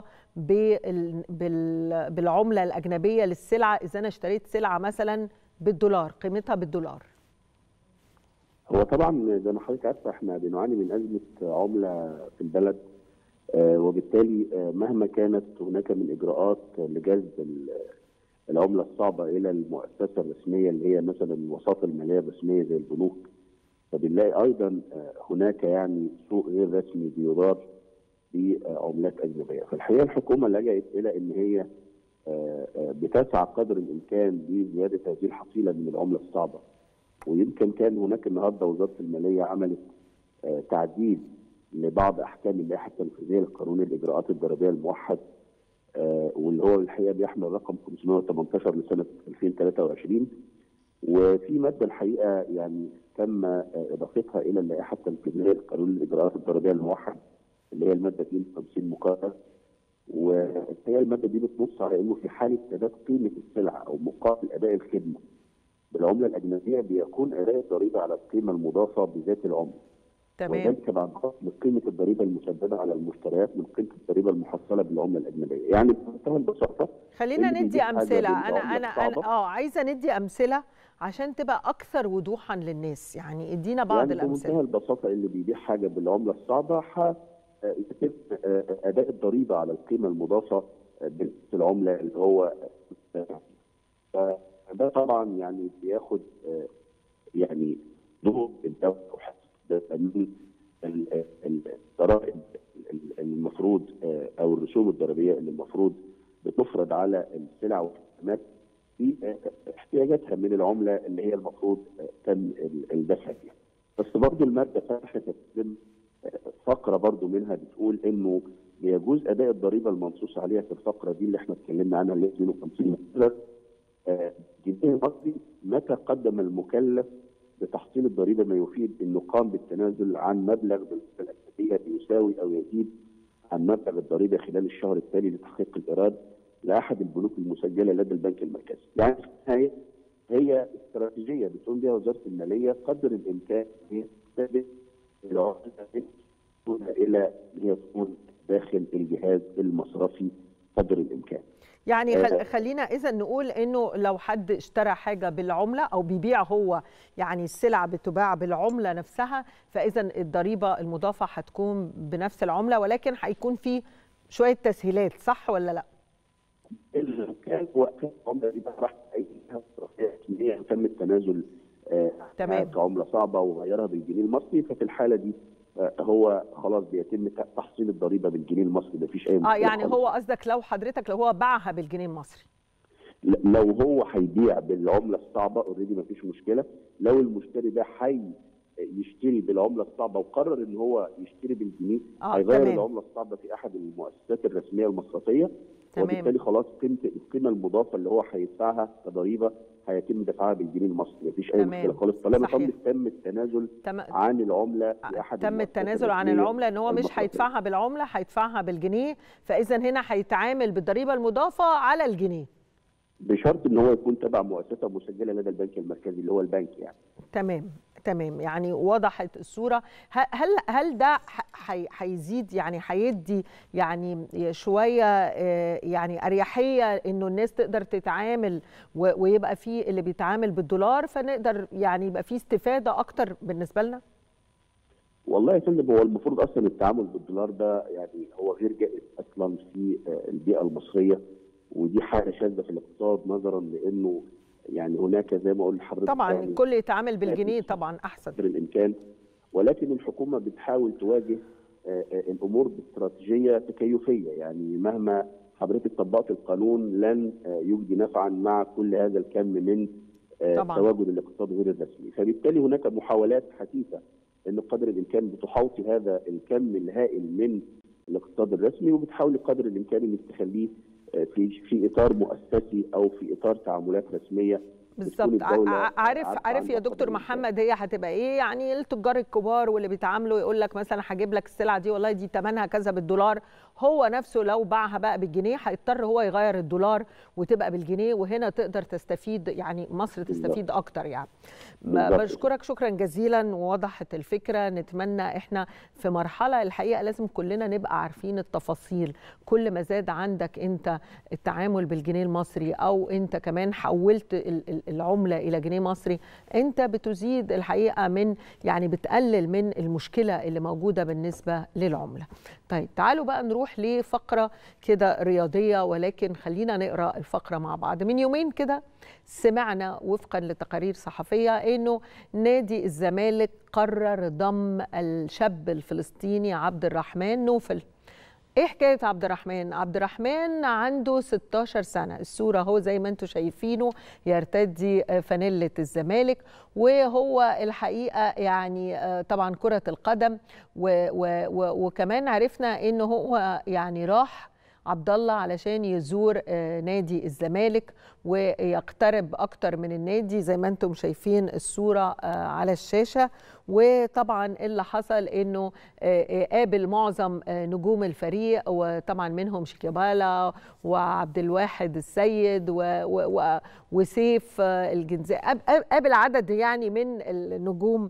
بالعمله الاجنبيه للسلعه، اذا انا اشتريت سلعه مثلا بالدولار قيمتها بالدولار. هو طبعا زي ما حضرتك عارفه احنا بنعاني من ازمه عمله في البلد، وبالتالي مهما كانت هناك من اجراءات لجذب العمله الصعبه الى المؤسسه الرسميه اللي هي مثلا الوساطه الماليه الرسميه زي البنوك، فبنلاقي ايضا هناك يعني سوق غير رسمي بيدار بعملات اجنبيه. فالحقيقه الحكومه لجأت الى ان هي بتسعى قدر الامكان لزياده هذه الحصيله من العمله الصعبه. ويمكن كان هناك النهارده وزاره الماليه عملت تعديل لبعض احكام اللائحه التنفيذيه لقانون الاجراءات الضريبيه الموحد واللي هو الحقيقه بيحمل رقم خمسمائة وثمانية عشر لسنه ألفين وثلاثة وعشرين. وفي ماده الحقيقه يعني تم اضافتها الى اللائحه التنفيذيه لقانون الاجراءات الضريبيه الموحد اللي هي الماده اثنين وخمسين مقرر. والحقيقه الماده دي بتنص على انه في حاله سداد قيمه السلعه او مقابل اداء الخدمه بالعمله الاجنبيه بيكون اداء الضريبه على القيمه المضافه بذات العمله. تمام. وذلك بعد خصم قيمه الضريبه المسدده على المشتريات من قيمه الضريبه المحصله بالعمله الاجنبيه، يعني بمنتهى البساطه خلينا ندي امثله. انا انا انا اه عايزه ندي امثله عشان تبقى اكثر وضوحا للناس، يعني ادينا بعض يعني الامثله. بمنتهى البساطه اللي بيبيع حاجه بالعمله الصعبه يتم اداء الضريبه على القيمه المضافه بنفس العمله اللي هو ده طبعا يعني بياخد يعني دور الدوله وحسب تامين الضرائب المفروض او الرسوم الضريبيه اللي المفروض بتفرض على السلع والخدمات في احتياجاتها من العمله اللي هي المفروض تم الدفع فيها. بس برضه الماده فتحت فقره برضه منها بتقول انه بيجوز اداء الضريبه المنصوص عليها في الفقره دي اللي احنا اتكلمنا عنها اللي هي اثنين وخمسين جنيه مصري متى قدم المكلف بتحصيل الضريبه ما يفيد انه قام بالتنازل عن مبلغ بالنسبه الاساسيه يساوي او يزيد عن مبلغ الضريبه خلال الشهر التالي لتحقيق الايراد لاحد البنوك المسجله لدى البنك المركزي. يعني في النهايه هي استراتيجيه بتقوم بها وزاره الماليه قدر الامكان هي تستهدف العمله الى هي تكون داخل الجهاز المصرفي قدر الامكان. يعني خل... خلينا اذا نقول انه لو حد اشترى حاجه بالعمله او بيبيع هو يعني السلع بتباع بالعمله نفسها، فاذا الضريبه المضافه هتكون بنفس العمله، ولكن هيكون في شويه تسهيلات، صح ولا لا؟ اللي كان وقت العمله دي راح اي تم التنازل تمام كعمله صعبه وغيرها بالجنيه المصري، ففي الحاله دي هو خلاص بيتم تحصيل الضريبه بالجنيه المصري، مفيش اي مشكله. اه يعني هو قصدك لو حضرتك لو هو باعها بالجنيه المصري، لو هو هيبيع بالعمله الصعبه اوريدي مفيش مشكله. لو المشتري ده حي يشتري بالعمله الصعبه وقرر ان هو يشتري بالجنيه آه هيغير تمام. العمله الصعبه في احد المؤسسات الرسميه المصرفيه، تمام. وبالتالي خلاص قيمه القيمه المضافه اللي هو هيدفعها كضريبه هيتم دفعها بالجنيه المصري، مفيش اي مشكله خالص طالما تم التنازل تم... عن العمله في احد تم التنازل عن العمله ان هو مش هيدفعها بالعمله، هيدفعها بالجنيه، فاذا هنا هيتعامل بالضريبه المضافه على الجنيه بشرط ان هو يكون تبع مؤسسه مسجله لدى البنك المركزي اللي هو البنك يعني. تمام تمام، يعني وضحت الصوره. هل هل ده هيزيد يعني هيدي يعني شويه يعني اريحيه انه الناس تقدر تتعامل ويبقى في اللي بيتعامل بالدولار، فنقدر يعني يبقى في استفاده اكتر بالنسبه لنا؟ والله يا فندم هو المفروض اصلا التعامل بالدولار ده يعني هو غير جائز اصلا في البيئه المصريه، ودي حاجه شاذه في الاقتصاد نظرا لانه يعني هناك زي ما قلت لحضرتك طبعا يعني الكل يتعامل بالجنيه طبعا احسن قدر الامكان، ولكن الحكومه بتحاول تواجه الامور باستراتيجيه تكيفيه. يعني مهما حضرتك طبقت القانون لن يجدي نفعا مع كل هذا الكم من طبعا. تواجد الاقتصاد غير الرسمي، فبالتالي هناك محاولات حثيثه ان قدر الامكان بتحاوطي هذا الكم الهائل من الاقتصاد الرسمي، وبتحاولي قدر الامكان انك تخليه في في اطار مؤسسي او في اطار تعاملات رسميه. بالظبط. عارف عارف يا دكتور محمد هي هتبقى ايه؟ يعني التجار الكبار واللي بيتعاملوا يقول لك مثلا هجيب لك السلعه دي والله دي ثمنها كذا بالدولار، هو نفسه لو باعها بقى بالجنيه هيضطر هو يغير الدولار وتبقى بالجنيه، وهنا تقدر تستفيد يعني مصر تستفيد اكتر. يعني بشكرك شكرا جزيلا ووضحت الفكره. نتمنى احنا في مرحله الحقيقه لازم كلنا نبقى عارفين التفاصيل، كل ما زاد عندك انت التعامل بالجنيه المصري او انت كمان حولت العمله الى جنيه مصري، انت بتزيد الحقيقه من يعني بتقلل من المشكله اللي موجوده بالنسبه للعمله. طيب تعالوا بقى نروح لفقره كده رياضيه، ولكن خلينا نقرا الفقره مع بعض. من يومين كده سمعنا وفقا لتقارير صحفيه انه نادي الزمالك قرر ضم الشاب الفلسطيني عبد الرحمن نوفل. ايه حكايه عبد الرحمن؟ عبد الرحمن عنده ستاشر سنه، الصوره هو زي ما انتم شايفينه يرتدي فانيله الزمالك، وهو الحقيقه يعني طبعا كره القدم و و و وكمان عرفنا انه هو يعني راح عبد الله علشان يزور نادي الزمالك ويقترب اكتر من النادي زي ما انتم شايفين الصوره على الشاشه. وطبعا اللي حصل انه قابل معظم نجوم الفريق، وطبعا منهم شيكابالا وعبد الواحد السيد وسيف الجنزاء، قابل عدد يعني من النجوم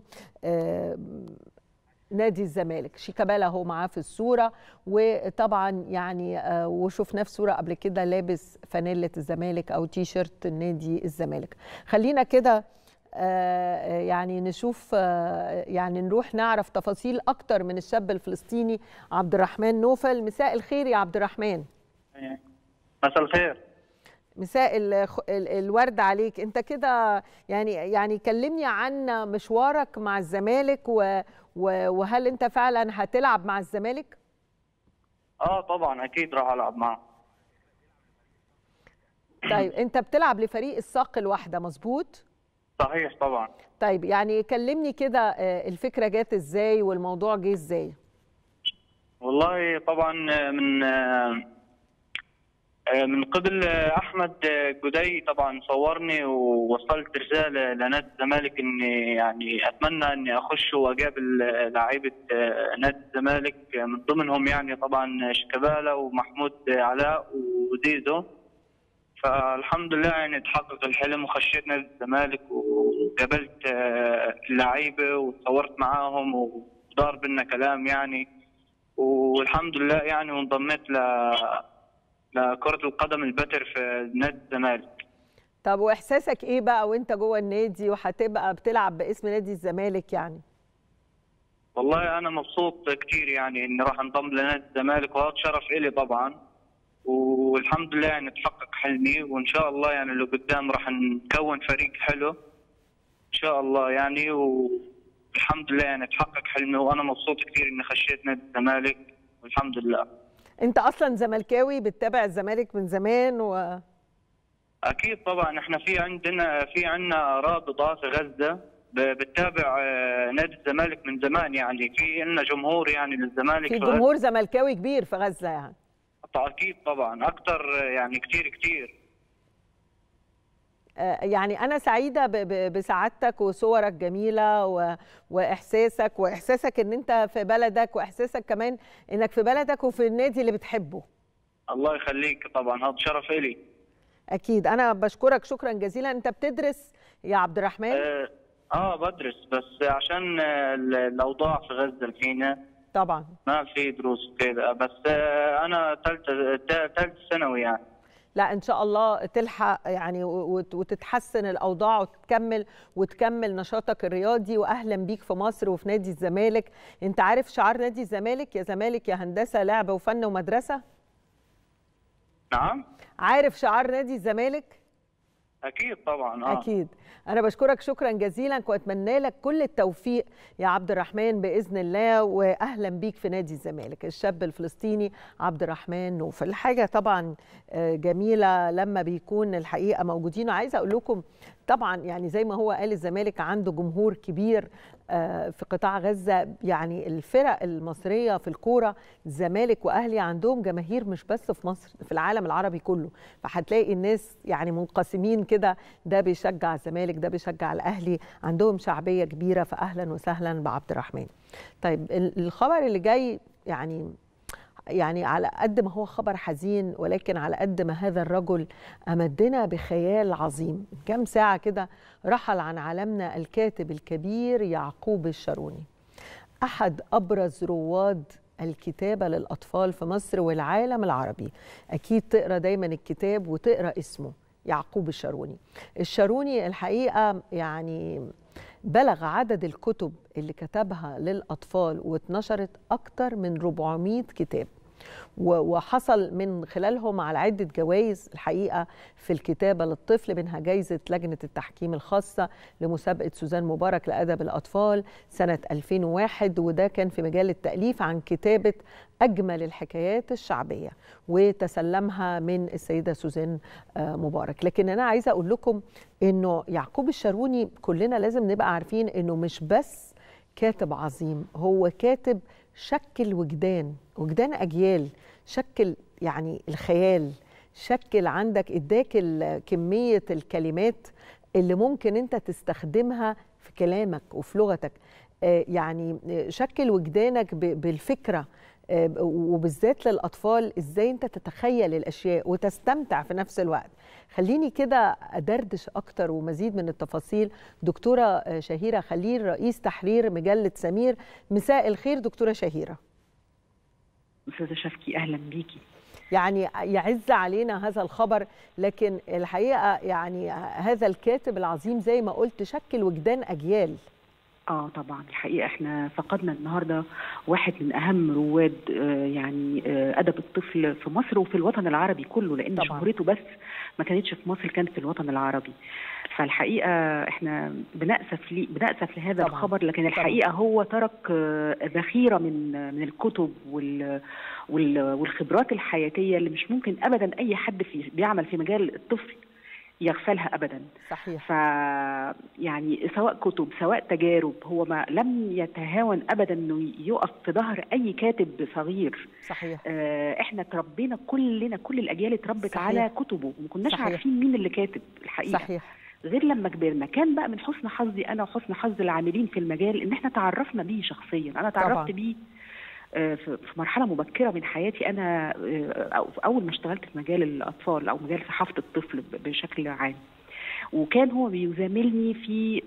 نادي الزمالك. شيكابالا هو معاه في الصوره، وطبعا يعني وشفناه في صوره قبل كده لابس فانيله الزمالك او تي شيرت نادي الزمالك. خلينا كده يعني نشوف، يعني نروح نعرف تفاصيل اكتر من الشاب الفلسطيني عبد الرحمن نوفل. مساء الخير يا عبد الرحمن. مساء الخير. مساء الورد عليك. انت كده يعني يعني كلمني عن مشوارك مع الزمالك، وهل انت فعلا هتلعب مع الزمالك؟ اه طبعا اكيد راح العب معه. طيب انت بتلعب لفريق الصاق الواحده مظبوط؟ صحيح طبعا. طيب يعني كلمني كده الفكره جات ازاي والموضوع جه ازاي؟ والله طبعا من من قبل احمد جدي طبعا صورني ووصلت رساله لنادي الزمالك اني يعني اتمنى اني اخش واقابل لعيبه نادي الزمالك، من ضمنهم يعني طبعا شيكابالا ومحمود علاء وزيزو. فالحمد لله يعني تحقق الحلم وخشيت نادي الزمالك وقابلت اللعيبه وتصورت معاهم ودار بينا كلام يعني، والحمد لله يعني وانضميت ل لكرة القدم البتر في نادي الزمالك. طب واحساسك ايه بقى وانت جوه النادي وهتبقى بتلعب باسم نادي الزمالك يعني؟ والله انا مبسوط كتير يعني اني راح انضم لنادي الزمالك، وهذا شرف الي طبعا، والحمد لله يعني تحقق حلمي، وان شاء الله يعني لو قدام راح نكون فريق حلو ان شاء الله يعني، والحمد لله يعني تحقق حلمي، وانا مبسوط كتير اني خشيت نادي الزمالك والحمد لله. انت اصلا زملكاوي بتتابع الزمالك من زمان؟ و اكيد طبعا احنا في عندنا في عندنا رابطه في غزه بتتابع نادي الزمالك من زمان، يعني في لنا جمهور يعني للزمالك، في جمهور زملكاوي كبير في غزه يعني. اكيد طبعا اكثر يعني كتير كتير. يعني أنا سعيدة بسعادتك وصورك جميلة وإحساسك وإحساسك إن أنت في بلدك، وإحساسك كمان إنك في بلدك وفي النادي اللي بتحبه. الله يخليك، طبعا هذا شرف إلي. أكيد. أنا بشكرك شكرا جزيلا. أنت بتدرس يا عبد الرحمن؟ آه, آه بدرس، بس عشان الأوضاع في غزة الحين طبعا ما في دروس كذا، بس آه أنا ثالثة ثالث ثانوي يعني. لا ان شاء الله تلحق يعني وتتحسن الاوضاع وتكمل وتكمل نشاطك الرياضي، واهلا بيك في مصر وفي نادي الزمالك. انت عارف شعار نادي الزمالك؟ يا زمالك يا هندسه لعبه وفن ومدرسه. نعم عارف شعار نادي الزمالك؟ اكيد طبعا. اه اكيد. انا بشكرك شكرا جزيلا واتمنى لك كل التوفيق يا عبد الرحمن باذن الله، واهلا بيك في نادي الزمالك. الشاب الفلسطيني عبد الرحمن نوفل. حاجه طبعا جميله لما بيكون الحقيقه موجودين. وعايزه اقول لكم طبعا يعني زي ما هو قال الزمالك عنده جمهور كبير في قطاع غزه، يعني الفرق المصريه في الكوره الزمالك واهلي عندهم جماهير مش بس في مصر، في العالم العربي كله. فهتلاقي الناس يعني منقسمين كده، ده بيشجع الزمالك ده بيشجع الاهلي، عندهم شعبيه كبيره. فاهلا وسهلا بعبد الرحمن. طيب الخبر اللي جاي يعني يعني على قد ما هو خبر حزين، ولكن على قد ما هذا الرجل أمدنا بخيال عظيم. كم ساعة كده رحل عن عالمنا الكاتب الكبير يعقوب الشاروني، أحد أبرز رواد الكتابة للأطفال في مصر والعالم العربي. أكيد تقرأ دايما الكتاب وتقرأ اسمه يعقوب الشاروني. الشاروني الحقيقة يعني بلغ عدد الكتب اللي كتبها للأطفال واتنشرت أكتر من أربعمائة كتاب، وحصل من خلالهم على عدة جوائز الحقيقة في الكتابة للطفل، منها جائزة لجنة التحكيم الخاصة لمسابقة سوزان مبارك لأدب الأطفال سنة ألفين وواحد، وده كان في مجال التأليف عن كتابة أجمل الحكايات الشعبية، وتسلمها من السيدة سوزان مبارك. لكن أنا عايزة أقول لكم إنه يعقوب الشاروني كلنا لازم نبقى عارفين إنه مش بس كاتب عظيم، هو كاتب شكل وجدان وجدان أجيال، شكل يعني الخيال، شكل عندك اداك كمية الكلمات اللي ممكن انت تستخدمها في كلامك وفي لغتك. يعني شكل وجدانك بالفكرة، وبالذات للأطفال ازاي انت تتخيل الأشياء وتستمتع في نفس الوقت. خليني كده أدردش أكتر ومزيد من التفاصيل. دكتورة شهيرة خليل، رئيس تحرير مجلة سمير. مساء الخير دكتورة شهيرة. أستاذة شفكي أهلا بيكي. يعني يعز علينا هذا الخبر، لكن الحقيقة يعني هذا الكاتب العظيم زي ما قلت شكل وجدان أجيال. اه طبعا الحقيقه احنا فقدنا النهارده واحد من اهم رواد آه يعني آه ادب الطفل في مصر وفي الوطن العربي كله، لان شهرته بس ما كانتش في مصر، كانت في الوطن العربي. فالحقيقه احنا بنأسف لي بنأسف لهذا طبعًا. الخبر، لكن الحقيقه طبعًا. هو ترك آه ذخيره من من الكتب وال والخبرات الحياتيه اللي مش ممكن ابدا اي حد في بيعمل في مجال الطفل يغفلها ابدا. صحيح. ف يعني سواء كتب سواء تجارب، هو ما لم يتهاون ابدا انه يقف في ظهر اي كاتب صغير. صحيح. آه احنا اتربينا كلنا، كل الاجيال اتربت على كتبه وما كناش صحيح. عارفين مين اللي كاتب الحقيقه. صحيح. غير لما كبرنا. كان بقى من حسن حظي انا وحسن حظ العاملين في المجال ان احنا تعرفنا بيه شخصيا. انا تعرفت بيه في مرحلة مبكرة من حياتي. أنا أول ما اشتغلت في مجال الأطفال أو مجال صحافة الطفل بشكل عام، وكان هو بيزاملني في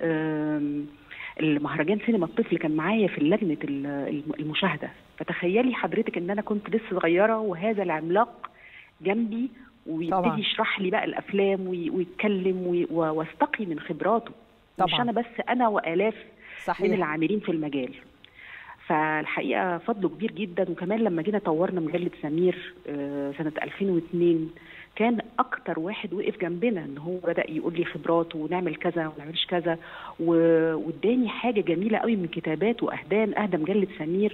المهرجان سينما الطفل، كان معايا في لجنة المشاهدة. فتخيلي حضرتك إن أنا كنت لسه صغيرة وهذا العملاق جنبي ويبتدي يشرح لي بقى الأفلام ويتكلم واستقي من خبراته. طبعا. مش أنا بس، أنا وآلاف صحيح. من العاملين في المجال. فالحقيقه فضله كبير جدا. وكمان لما جينا طورنا مجله سمير سنه ألفين واثنين، كان اكتر واحد وقف جنبنا، ان هو بدا يقول لي خبراته ونعمل كذا وما نعملش كذا، واداني حاجه جميله قوي من كتابات واهدان. اهدى مجله سمير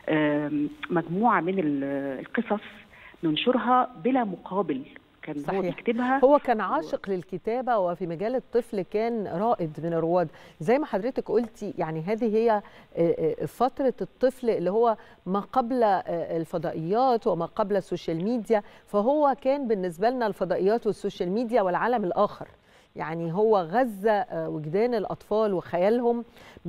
مجموعه من القصص ننشرها بلا مقابل. كان صحيح. هو بيكتبها. هو كان عاشق و... للكتابة، وفي مجال الطفل كان رائد من الرواد زي ما حضرتك قلتي. يعني هذه هي فترة الطفل اللي هو ما قبل الفضائيات وما قبل السوشيال ميديا، فهو كان بالنسبة لنا الفضائيات والسوشيال ميديا والعالم الآخر. يعني هو غذى وجدان الأطفال وخيالهم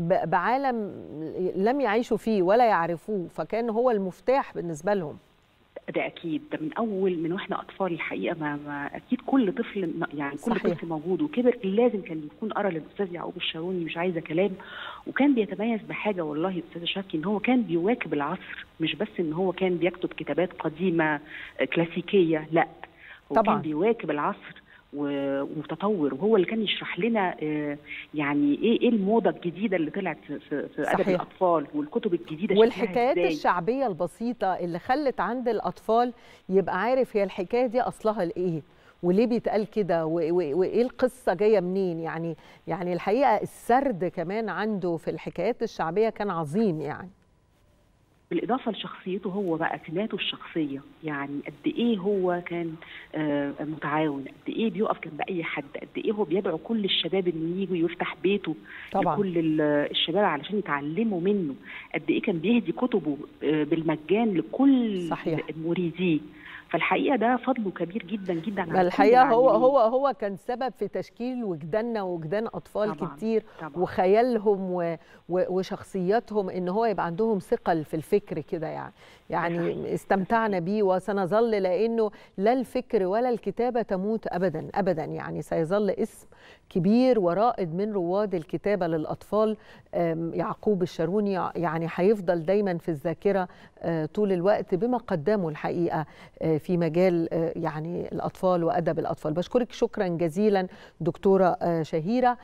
بعالم لم يعيشوا فيه ولا يعرفوه، فكان هو المفتاح بالنسبة لهم. ده اكيد، ده من اول من واحنا اطفال الحقيقه. ما, ما اكيد كل طفل، يعني كل صحيح. طفل موجود وكبر لازم كان يكون قرا للاستاذ يعقوب الشاروني، مش عايزه كلام. وكان بيتميز بحاجه والله استاذ شفكي، ان هو كان بيواكب العصر، مش بس ان هو كان بيكتب كتابات قديمه كلاسيكيه، لا هو طبعا. كان بيواكب العصر ومتطور، وهو اللي كان يشرح لنا يعني ايه ايه الموضه الجديده اللي طلعت في, في ادب الاطفال والكتب الجديده والحكايات الشعبيه البسيطه اللي خلت عند الاطفال يبقى عارف هي الحكايه دي اصلها لايه وليه بيتقال كده وايه القصه جايه منين. يعني يعني الحقيقه السرد كمان عنده في الحكايات الشعبيه كان عظيم. يعني بالإضافة لشخصيته هو بقى، سماته الشخصية، يعني قد إيه هو كان متعاون، قد إيه بيقف جنب أي حد، قد إيه هو بيدعو كل الشباب إنه ييجوا يفتح بيته طبعا. لكل الشباب علشان يتعلموا منه، قد إيه كان بيهدي كتبه بالمجان لكل صحيح. مريديه. فالحقيقه ده فضله كبير جدا جدا على الحقيقه. هو هو هو كان سبب في تشكيل وجداننا ووجدان اطفال طبعًا كتير طبعًا. وخيالهم و وشخصياتهم، ان هو يبقى عندهم ثقل في الفكر كده. يعني يعني استمتعنا بيه وسنظل، لانه لا الفكر ولا الكتابه تموت ابدا ابدا. يعني سيظل اسم كبير ورائد من رواد الكتابه للاطفال. يعقوب الشاروني يعني هيفضل دايما في الذاكره طول الوقت بما قدمه الحقيقه في مجال يعني الأطفال وأدب الأطفال. بشكرك شكرا جزيلا دكتورة شهيرة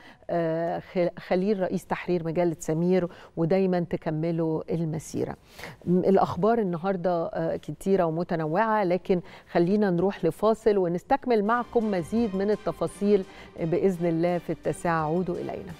خليل، رئيس تحرير مجلة سمير، ودايما تكملوا المسيرة. الأخبار النهاردة كتيرة ومتنوعة، لكن خلينا نروح لفاصل ونستكمل معكم مزيد من التفاصيل بإذن الله في التاسعة. عودوا إلينا.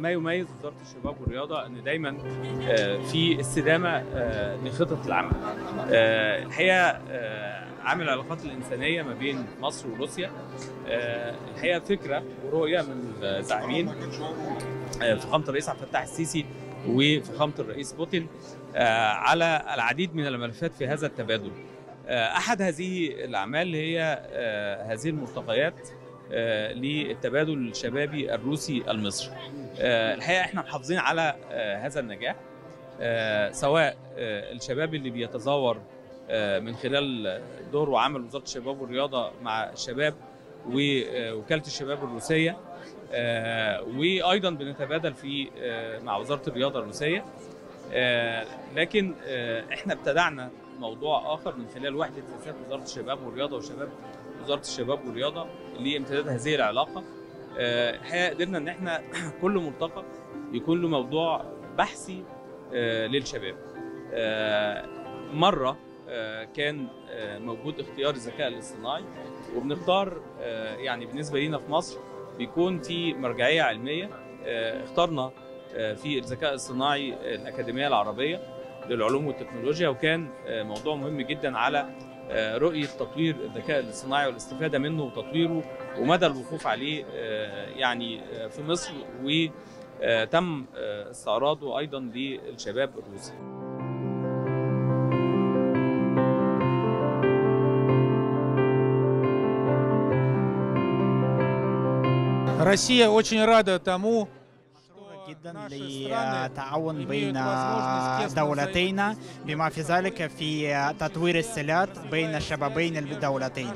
ما يميز وزاره الشباب والرياضه ان دايما في استدامه لخطط العمل. الحقيقه عامل العلاقات الانسانيه ما بين مصر وروسيا الحقيقه فكره ورؤيه من زعيمين فخامه الرئيس عبد الفتاح السيسي وفخامه الرئيس بوتين على العديد من الملفات في هذا التبادل. احد هذه الاعمال هي هذه الملتقيات للتبادل الشبابي الروسي المصري. الحقيقه احنا محافظين على هذا النجاح، سواء الشباب اللي بيتزاور من خلال دور وعمل وزاره الشباب والرياضه مع الشباب ووكاله الشباب الروسيه، وايضا بنتبادل في مع وزاره الرياضه الروسيه. لكن احنا ابتدعنا موضوع اخر من خلال وحده سياسات وزاره الشباب والرياضه وشباب وزاره الشباب والرياضه لامتداد هذه العلاقه. الحقيقه قدرنا ان احنا كل ملتقى يكون له موضوع بحثي للشباب. مره كان موجود اختيار الذكاء الاصطناعي، وبنختار يعني بالنسبه لينا في مصر بيكون في مرجعيه علميه. اخترنا في الذكاء الاصطناعي الاكاديميه العربيه للعلوم والتكنولوجيا، وكان موضوع مهم جدا على رؤيه تطوير الذكاء الاصطناعي والاستفاده منه وتطويره ومدى الوقوف عليه يعني في مصر، وتم استعراضه ايضا للشباب الروسي. Россия очень рада тому, جدا للتعاون بين دولتينا بما في ذلك في تطوير الصلات بين الشبابين الدولتين.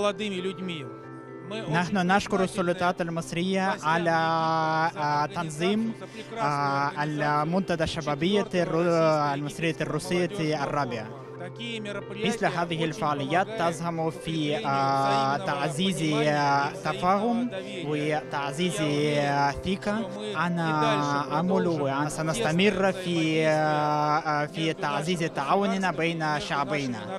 نحن نشكر السلطات المصرية على تنظيم المنتدى الشبابية المصرية الروسية الرابعة. مثل هذه الفعاليات تسهم في تعزيز تفاهم وتعزيز ثقة. أنا أمل وأنا سنستمر في في تعزيز تعاوننا بين شعبينا.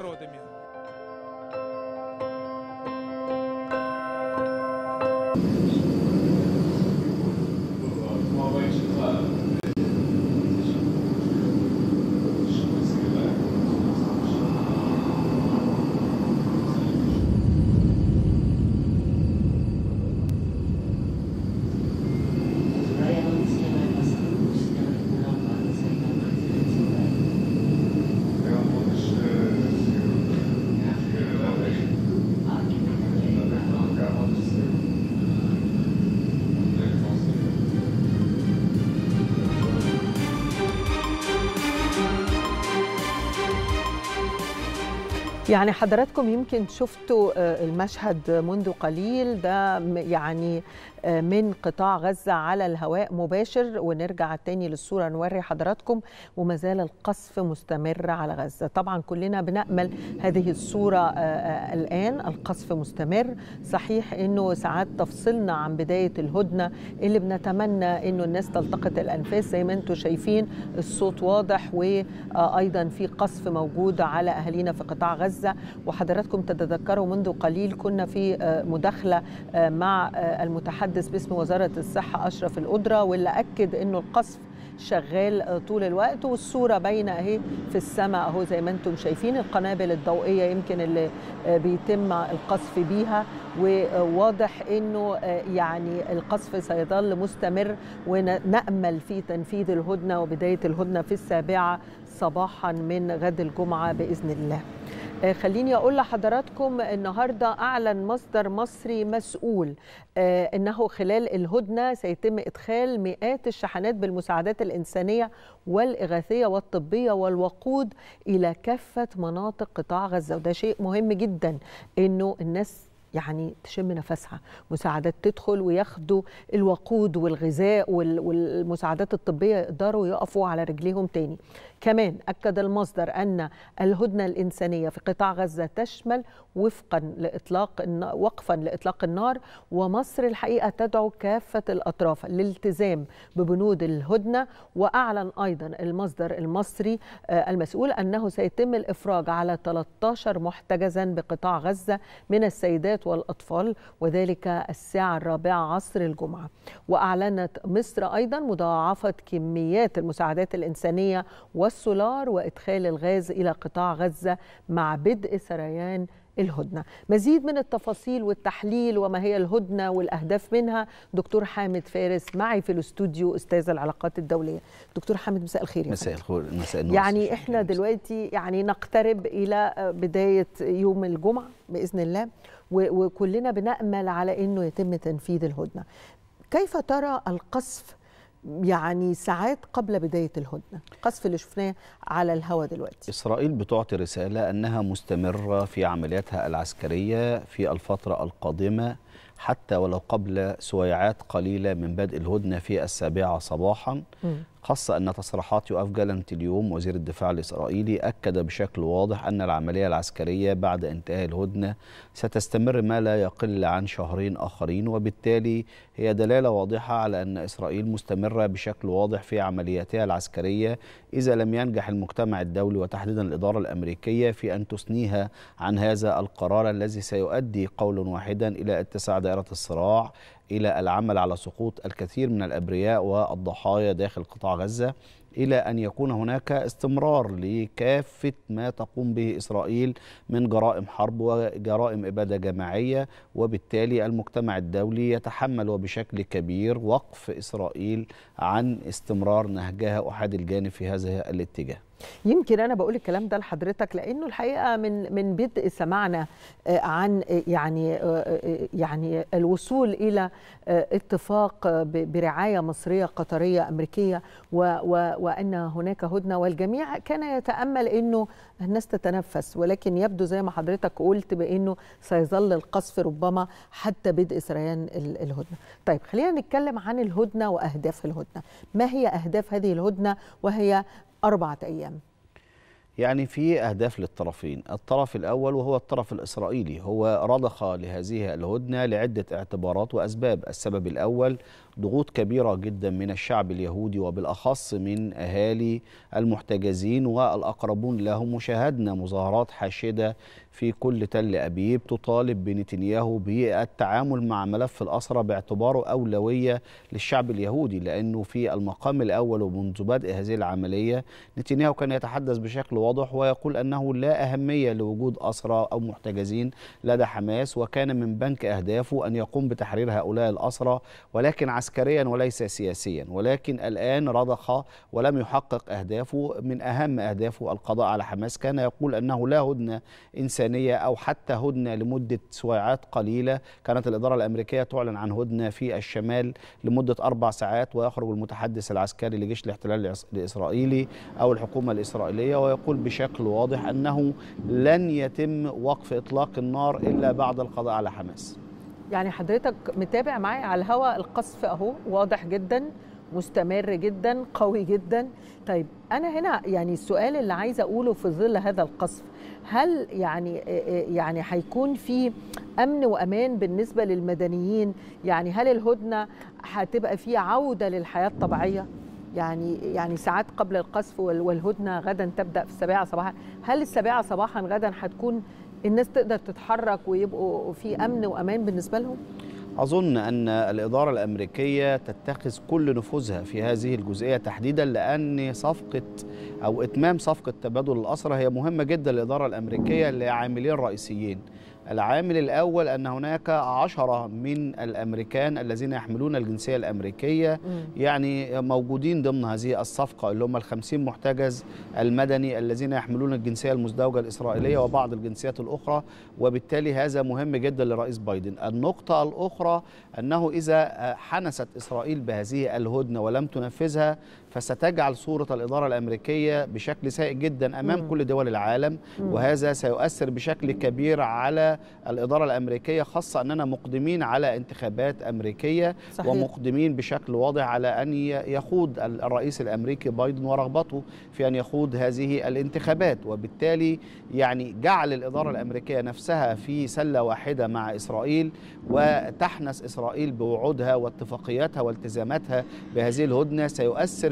يعني حضراتكم يمكن شفتوا المشهد منذ قليل ده، يعني من قطاع غزة على الهواء مباشر، ونرجع تاني للصورة نوري حضراتكم وما زال القصف مستمر على غزة. طبعا كلنا بنأمل هذه الصورة الآن، القصف مستمر. صحيح أنه ساعات تفصلنا عن بداية الهدنة اللي بنتمنى أنه الناس تلتقط الأنفاس. زي ما أنتم شايفين الصوت واضح، وأيضا في قصف موجود على أهالينا في قطاع غزة. وحضراتكم تتذكروا منذ قليل كنا في مداخلة مع المتحدث باسم وزارة الصحة أشرف القدرة، واللي أكد أنه القصف شغال طول الوقت، والصورة باينة اهي في السماء اهو زي ما انتم شايفين القنابل الضوئية يمكن اللي بيتم القصف بيها، وواضح انه يعني القصف سيظل مستمر، ونأمل في تنفيذ الهدنة وبداية الهدنة في السابعة صباحا من غد الجمعة بإذن الله. خليني أقول لحضراتكم النهاردة أعلن مصدر مصري مسؤول أنه خلال الهدنة سيتم إدخال مئات الشحنات بالمساعدات الإنسانية والإغاثية والطبية والوقود إلى كافة مناطق قطاع غزة. وده شيء مهم جدا أنه الناس يعني تشم نفسها، مساعدات تدخل وياخدوا الوقود والغذاء والمساعدات الطبية يقدروا يقفوا على رجليهم تاني. كمان أكد المصدر أن الهدنة الإنسانية في قطاع غزة تشمل وفقا لإطلاق وقفا لإطلاق النار، ومصر الحقيقة تدعو كافة الأطراف للالتزام ببنود الهدنة. وأعلن أيضا المصدر المصري المسؤول أنه سيتم الإفراج على ثلاثة عشر محتجزا بقطاع غزة من السيدات والأطفال، وذلك الساعة الرابعة عصر الجمعة. وأعلنت مصر أيضا مضاعفة كميات المساعدات الإنسانية والسولار وإدخال الغاز إلى قطاع غزة مع بدء سريان الهدنة. مزيد من التفاصيل والتحليل وما هي الهدنة والأهداف منها دكتور حامد فارس معي في الاستوديو، أستاذ العلاقات الدولية. دكتور حامد مساء الخير. مساء الخير. مساء النور. يعني احنا دلوقتي يعني نقترب إلى بداية يوم الجمعة بإذن الله، وكلنا بنأمل على أنه يتم تنفيذ الهدنة. كيف ترى القصف يعني ساعات قبل بداية الهدنة، القصف اللي شفناه على الهواء دلوقتي؟ إسرائيل بتعطي رسالة أنها مستمرة في عملياتها العسكرية في الفترة القادمة حتى ولو قبل سويعات قليلة من بدء الهدنة في السابعة صباحا. خاصة أن تصريحات يوآف جالنت اليوم وزير الدفاع الإسرائيلي أكد بشكل واضح أن العملية العسكرية بعد انتهاء الهدنة ستستمر ما لا يقل عن شهرين آخرين، وبالتالي هي دلالة واضحة على أن إسرائيل مستمرة بشكل واضح في عملياتها العسكرية إذا لم ينجح المجتمع الدولي وتحديدا الإدارة الأمريكية في أن تثنيها عن هذا القرار الذي سيؤدي قولا واحدا إلى اتساع دائرة الصراع، إلى العمل على سقوط الكثير من الأبرياء والضحايا داخل قطاع غزة، إلى أن يكون هناك استمرار لكافة ما تقوم به إسرائيل من جرائم حرب وجرائم إبادة جماعية. وبالتالي المجتمع الدولي يتحمل وبشكل كبير وقف إسرائيل عن استمرار نهجها أحاد الجانب في هذا الاتجاه. يمكن أنا بقول الكلام ده لحضرتك لأنه الحقيقة من من بدء سمعنا عن يعني يعني الوصول إلى اتفاق برعاية مصرية قطرية أمريكية وأن هناك هدنة، والجميع كان يتأمل أنه الناس تتنفس، ولكن يبدو زي ما حضرتك قلت بأنه سيظل القصف ربما حتى بدء سريان الهدنة. طيب خلينا نتكلم عن الهدنة وأهداف الهدنة. ما هي أهداف هذه الهدنة وهي أربعة أيام؟ يعني في أهداف للطرفين. الطرف الأول وهو الطرف الإسرائيلي هو رضخ لهذه الهدنة لعدة اعتبارات وأسباب. السبب الأول ضغوط كبيرة جدا من الشعب اليهودي وبالأخص من أهالي المحتجزين والأقربون لهم، وشاهدنا مظاهرات حاشدة في كل تل أبيب تطالب بنتنياهو بالتعامل مع ملف الأسرى باعتباره أولوية للشعب اليهودي، لأنه في المقام الأول ومنذ بدء هذه العملية نتنياهو كان يتحدث بشكل واضح ويقول أنه لا أهمية لوجود أسرى أو محتجزين لدى حماس، وكان من بنك أهدافه أن يقوم بتحرير هؤلاء الأسرى ولكن عسكريا وليس سياسيا. ولكن الآن رضخ ولم يحقق أهدافه. من أهم أهدافه القضاء على حماس. كان يقول أنه لا هدنة إنسانية أو حتى هدنة لمدة سويعات قليلة. كانت الإدارة الأمريكية تعلن عن هدنة في الشمال لمدة أربع ساعات، ويخرج المتحدث العسكري لجيش الاحتلال الإسرائيلي أو الحكومة الإسرائيلية ويقول بشكل واضح أنه لن يتم وقف إطلاق النار إلا بعد القضاء على حماس. يعني حضرتك متابع معي على الهواء، القصف أهو واضح جدا، مستمر جدا، قوي جدا. طيب أنا هنا يعني السؤال اللي عايزة أقوله في ظل هذا القصف، هل يعني يعني هيكون في أمن وأمان بالنسبة للمدنيين؟ يعني هل الهدنة هتبقى فيه عودة للحياة الطبيعية؟ يعني يعني ساعات قبل القصف والهدنة غدا تبدأ في السابعة صباحا، هل السابعة صباحا غدا هتكون الناس تقدر تتحرك ويبقوا في أمن وأمان بالنسبة لهم؟ أظن أن الإدارة الأمريكية تتخذ كل نفوذها في هذه الجزئية تحديدا، لأن صفقة أو إتمام صفقة تبادل الأسرى هي مهمة جدا للإدارة الأمريكية لعاملين رئيسيين. العامل الأول أن هناك عشرة من الأمريكان الذين يحملون الجنسية الأمريكية م. يعني موجودين ضمن هذه الصفقة، اللي هم الخمسين محتجز المدني الذين يحملون الجنسية المزدوجة الإسرائيلية وبعض الجنسيات الأخرى، وبالتالي هذا مهم جدا لرئيس بايدن. النقطة الأخرى أنه إذا حنست إسرائيل بهذه الهدنة ولم تنفذها فستجعل صورة الإدارة الأمريكية بشكل سيء جدا أمام م. كل دول العالم، م. وهذا سيؤثر بشكل كبير على الإدارة الأمريكية، خاصة أننا مقدمين على انتخابات أمريكية. صحيح. ومقدمين بشكل واضح على أن يخوض الرئيس الأمريكي بايدن ورغبته في أن يخوض هذه الانتخابات، وبالتالي يعني جعل الإدارة الأمريكية نفسها في سلة واحدة مع إسرائيل وتحنس إسرائيل بوعودها واتفاقياتها والتزاماتها بهذه الهدنة سيؤثر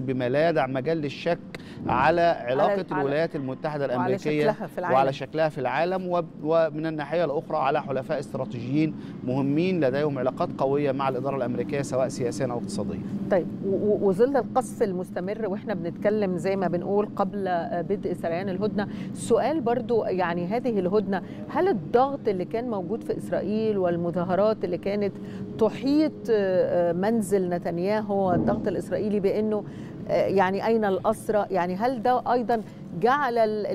بما لا يدع مجال للشك على علاقة على الولايات المتحدة الأمريكية وعلى شكلها في العالم, وعلى شكلها في العالم ومن الناحية الأخرى على حلفاء استراتيجيين مهمين لديهم علاقات قوية مع الإدارة الأمريكية سواء سياسيا أو اقتصاديا. طيب وظل القصف المستمر وإحنا بنتكلم زي ما بنقول قبل بدء سريان الهدنة، السؤال برضو يعني هذه الهدنة هل الضغط اللي كان موجود في إسرائيل والمظاهرات اللي كانت تحيط منزل نتنياهو والضغط الإسرائيلي بأنه يعني أين الأسرى، يعني هل ده أيضا جعل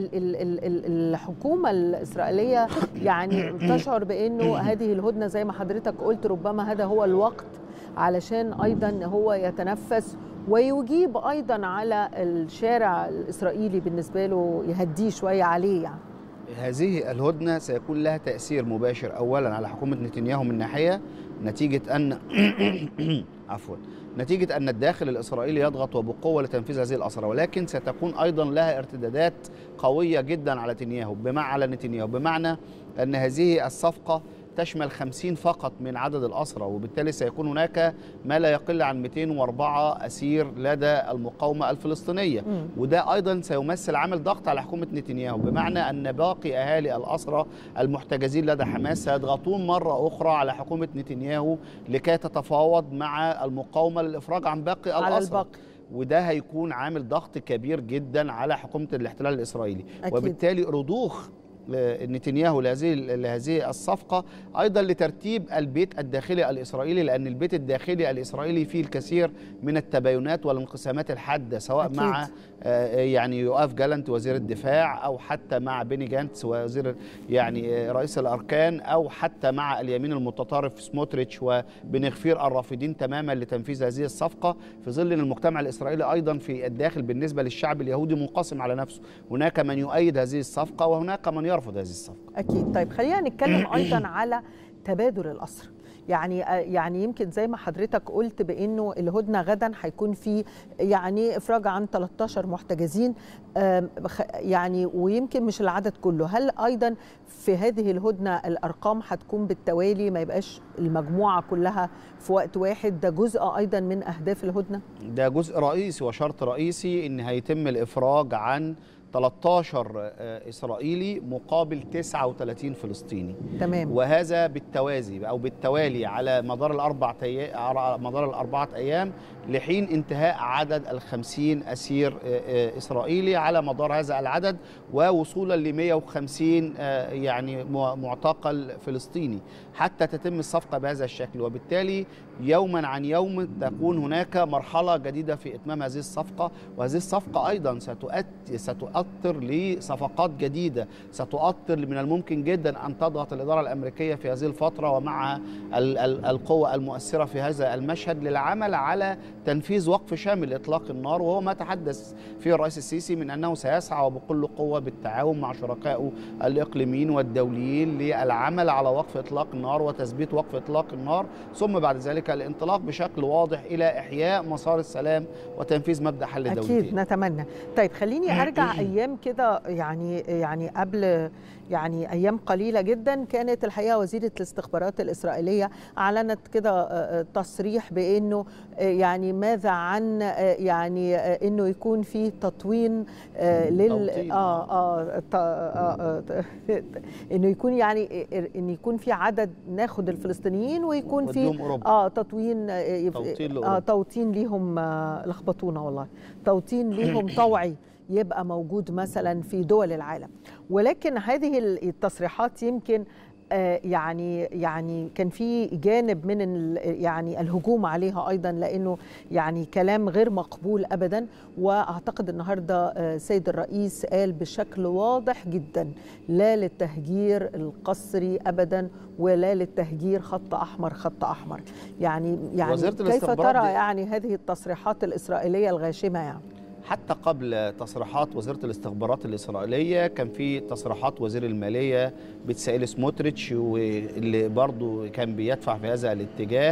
الحكومة الإسرائيلية يعني تشعر بأنه هذه الهدنة زي ما حضرتك قلت ربما هذا هو الوقت علشان أيضا هو يتنفس ويجيب أيضا على الشارع الإسرائيلي بالنسبة له يهديه شوية عليه؟ يعني هذه الهدنة سيكون لها تأثير مباشر أولا على حكومة نتنياهو من ناحية نتيجة أن عفوا نتيجة أن الداخل الإسرائيلي يضغط وبقوة لتنفيذ هذه الأسرى، ولكن ستكون أيضا لها ارتدادات قوية جدا على نتنياهو بمعنى على نتنياهو بمعنى أن هذه الصفقة تشمل خمسين فقط من عدد الأسرى، وبالتالي سيكون هناك ما لا يقل عن مئتين وأربعة أسير لدى المقاومة الفلسطينية، م. وده أيضا سيمثل عامل ضغط على حكومة نتنياهو بمعنى أن باقي أهالي الأسرى المحتجزين لدى حماس سيضغطون مرة أخرى على حكومة نتنياهو لكي تتفاوض مع المقاومة للإفراج عن باقي على الأسرى الباقي. وده هيكون عامل ضغط كبير جدا على حكومة الاحتلال الإسرائيلي، أكيد. وبالتالي رضوخ نتنياهو لهذه لهذه الصفقة أيضا لترتيب البيت الداخلي الإسرائيلي، لأن البيت الداخلي الإسرائيلي فيه الكثير من التباينات والانقسامات الحادة سواء أكيد. مع يعني يؤاف جالنت وزير الدفاع أو حتى مع بيني جانتس وزير يعني رئيس الأركان أو حتى مع اليمين المتطرف سموتريتش وبن غفير الرافضين تماما لتنفيذ هذه الصفقة، في ظل أن المجتمع الإسرائيلي أيضا في الداخل بالنسبة للشعب اليهودي منقسم على نفسه، هناك من يؤيد هذه الصفقة وهناك من يرفض هذه الصفقة. أكيد. طيب خلينا نتكلم أيضا على تبادل الأسرى، يعني يعني يمكن زي ما حضرتك قلت بأنه الهدنة غدا هيكون في يعني إفراج عن ثلاثة عشر محتجزين، يعني ويمكن مش العدد كله، هل أيضا في هذه الهدنة الأرقام هتكون بالتوالي ما يبقاش المجموعة كلها في وقت واحد؟ ده جزء أيضا من أهداف الهدنة؟ ده جزء رئيسي وشرط رئيسي إن هيتم الإفراج عن ثلاثة عشر إسرائيلي مقابل تسعة وثلاثين فلسطيني. تمام. وهذا بالتوازي أو بالتوالي على مدار الأربع على مدار الأربعة أيام لحين انتهاء عدد الخمسين أسير إسرائيلي على مدار هذا العدد، ووصولا ل مئة وخمسين يعني معتقل فلسطيني حتى تتم الصفقة بهذا الشكل. وبالتالي يوما عن يوم تكون هناك مرحلة جديدة في إتمام هذه الصفقة، وهذه الصفقة أيضا ستؤثر ستؤثر لصفقات جديدة، ستؤثر من الممكن جدا أن تضغط الإدارة الأمريكية في هذه الفترة ومع القوة المؤثرة في هذا المشهد للعمل على تنفيذ وقف شامل إطلاق النار، وهو ما تحدث فيه الرئيس السيسي من أنه سيسعى وبكل قوة بالتعاون مع شركائه الإقليميين والدوليين للعمل على وقف إطلاق النار وتثبيت وقف إطلاق النار، ثم بعد ذلك الانطلاق بشكل واضح إلى إحياء مسار السلام وتنفيذ مبدأ حل الدولتين. أكيد نتمنى. طيب خليني أرجع أيام كده، يعني يعني قبل يعني أيام قليلة جدا كانت الحقيقة وزيرة الاستخبارات الإسرائيلية أعلنت كده تصريح بأنه يعني ماذا عن يعني أنه يكون في تطوين لل آه آه, آه, آه أنه يكون يعني أن يكون في عدد ناخد الفلسطينيين ويكون في آه تطوين آه توطين ليهم آه لخبطونا والله توطين ليهم طوعي يبقى موجود مثلا في دول العالم. ولكن هذه التصريحات يمكن يعني يعني كان في جانب من يعني الهجوم عليها ايضا، لانه يعني كلام غير مقبول ابدا. واعتقد النهارده السيد الرئيس قال بشكل واضح جدا لا للتهجير القسري ابدا ولا للتهجير خط احمر خط احمر. يعني يعني كيف ترى يعني هذه التصريحات الاسرائيليه الغاشمه؟ يعني حتى قبل تصريحات وزيرة الاستخبارات الإسرائيلية كان في تصريحات وزير المالية بتسائل سموتريتش واللي برضو كان بيدفع في هذا الاتجاه،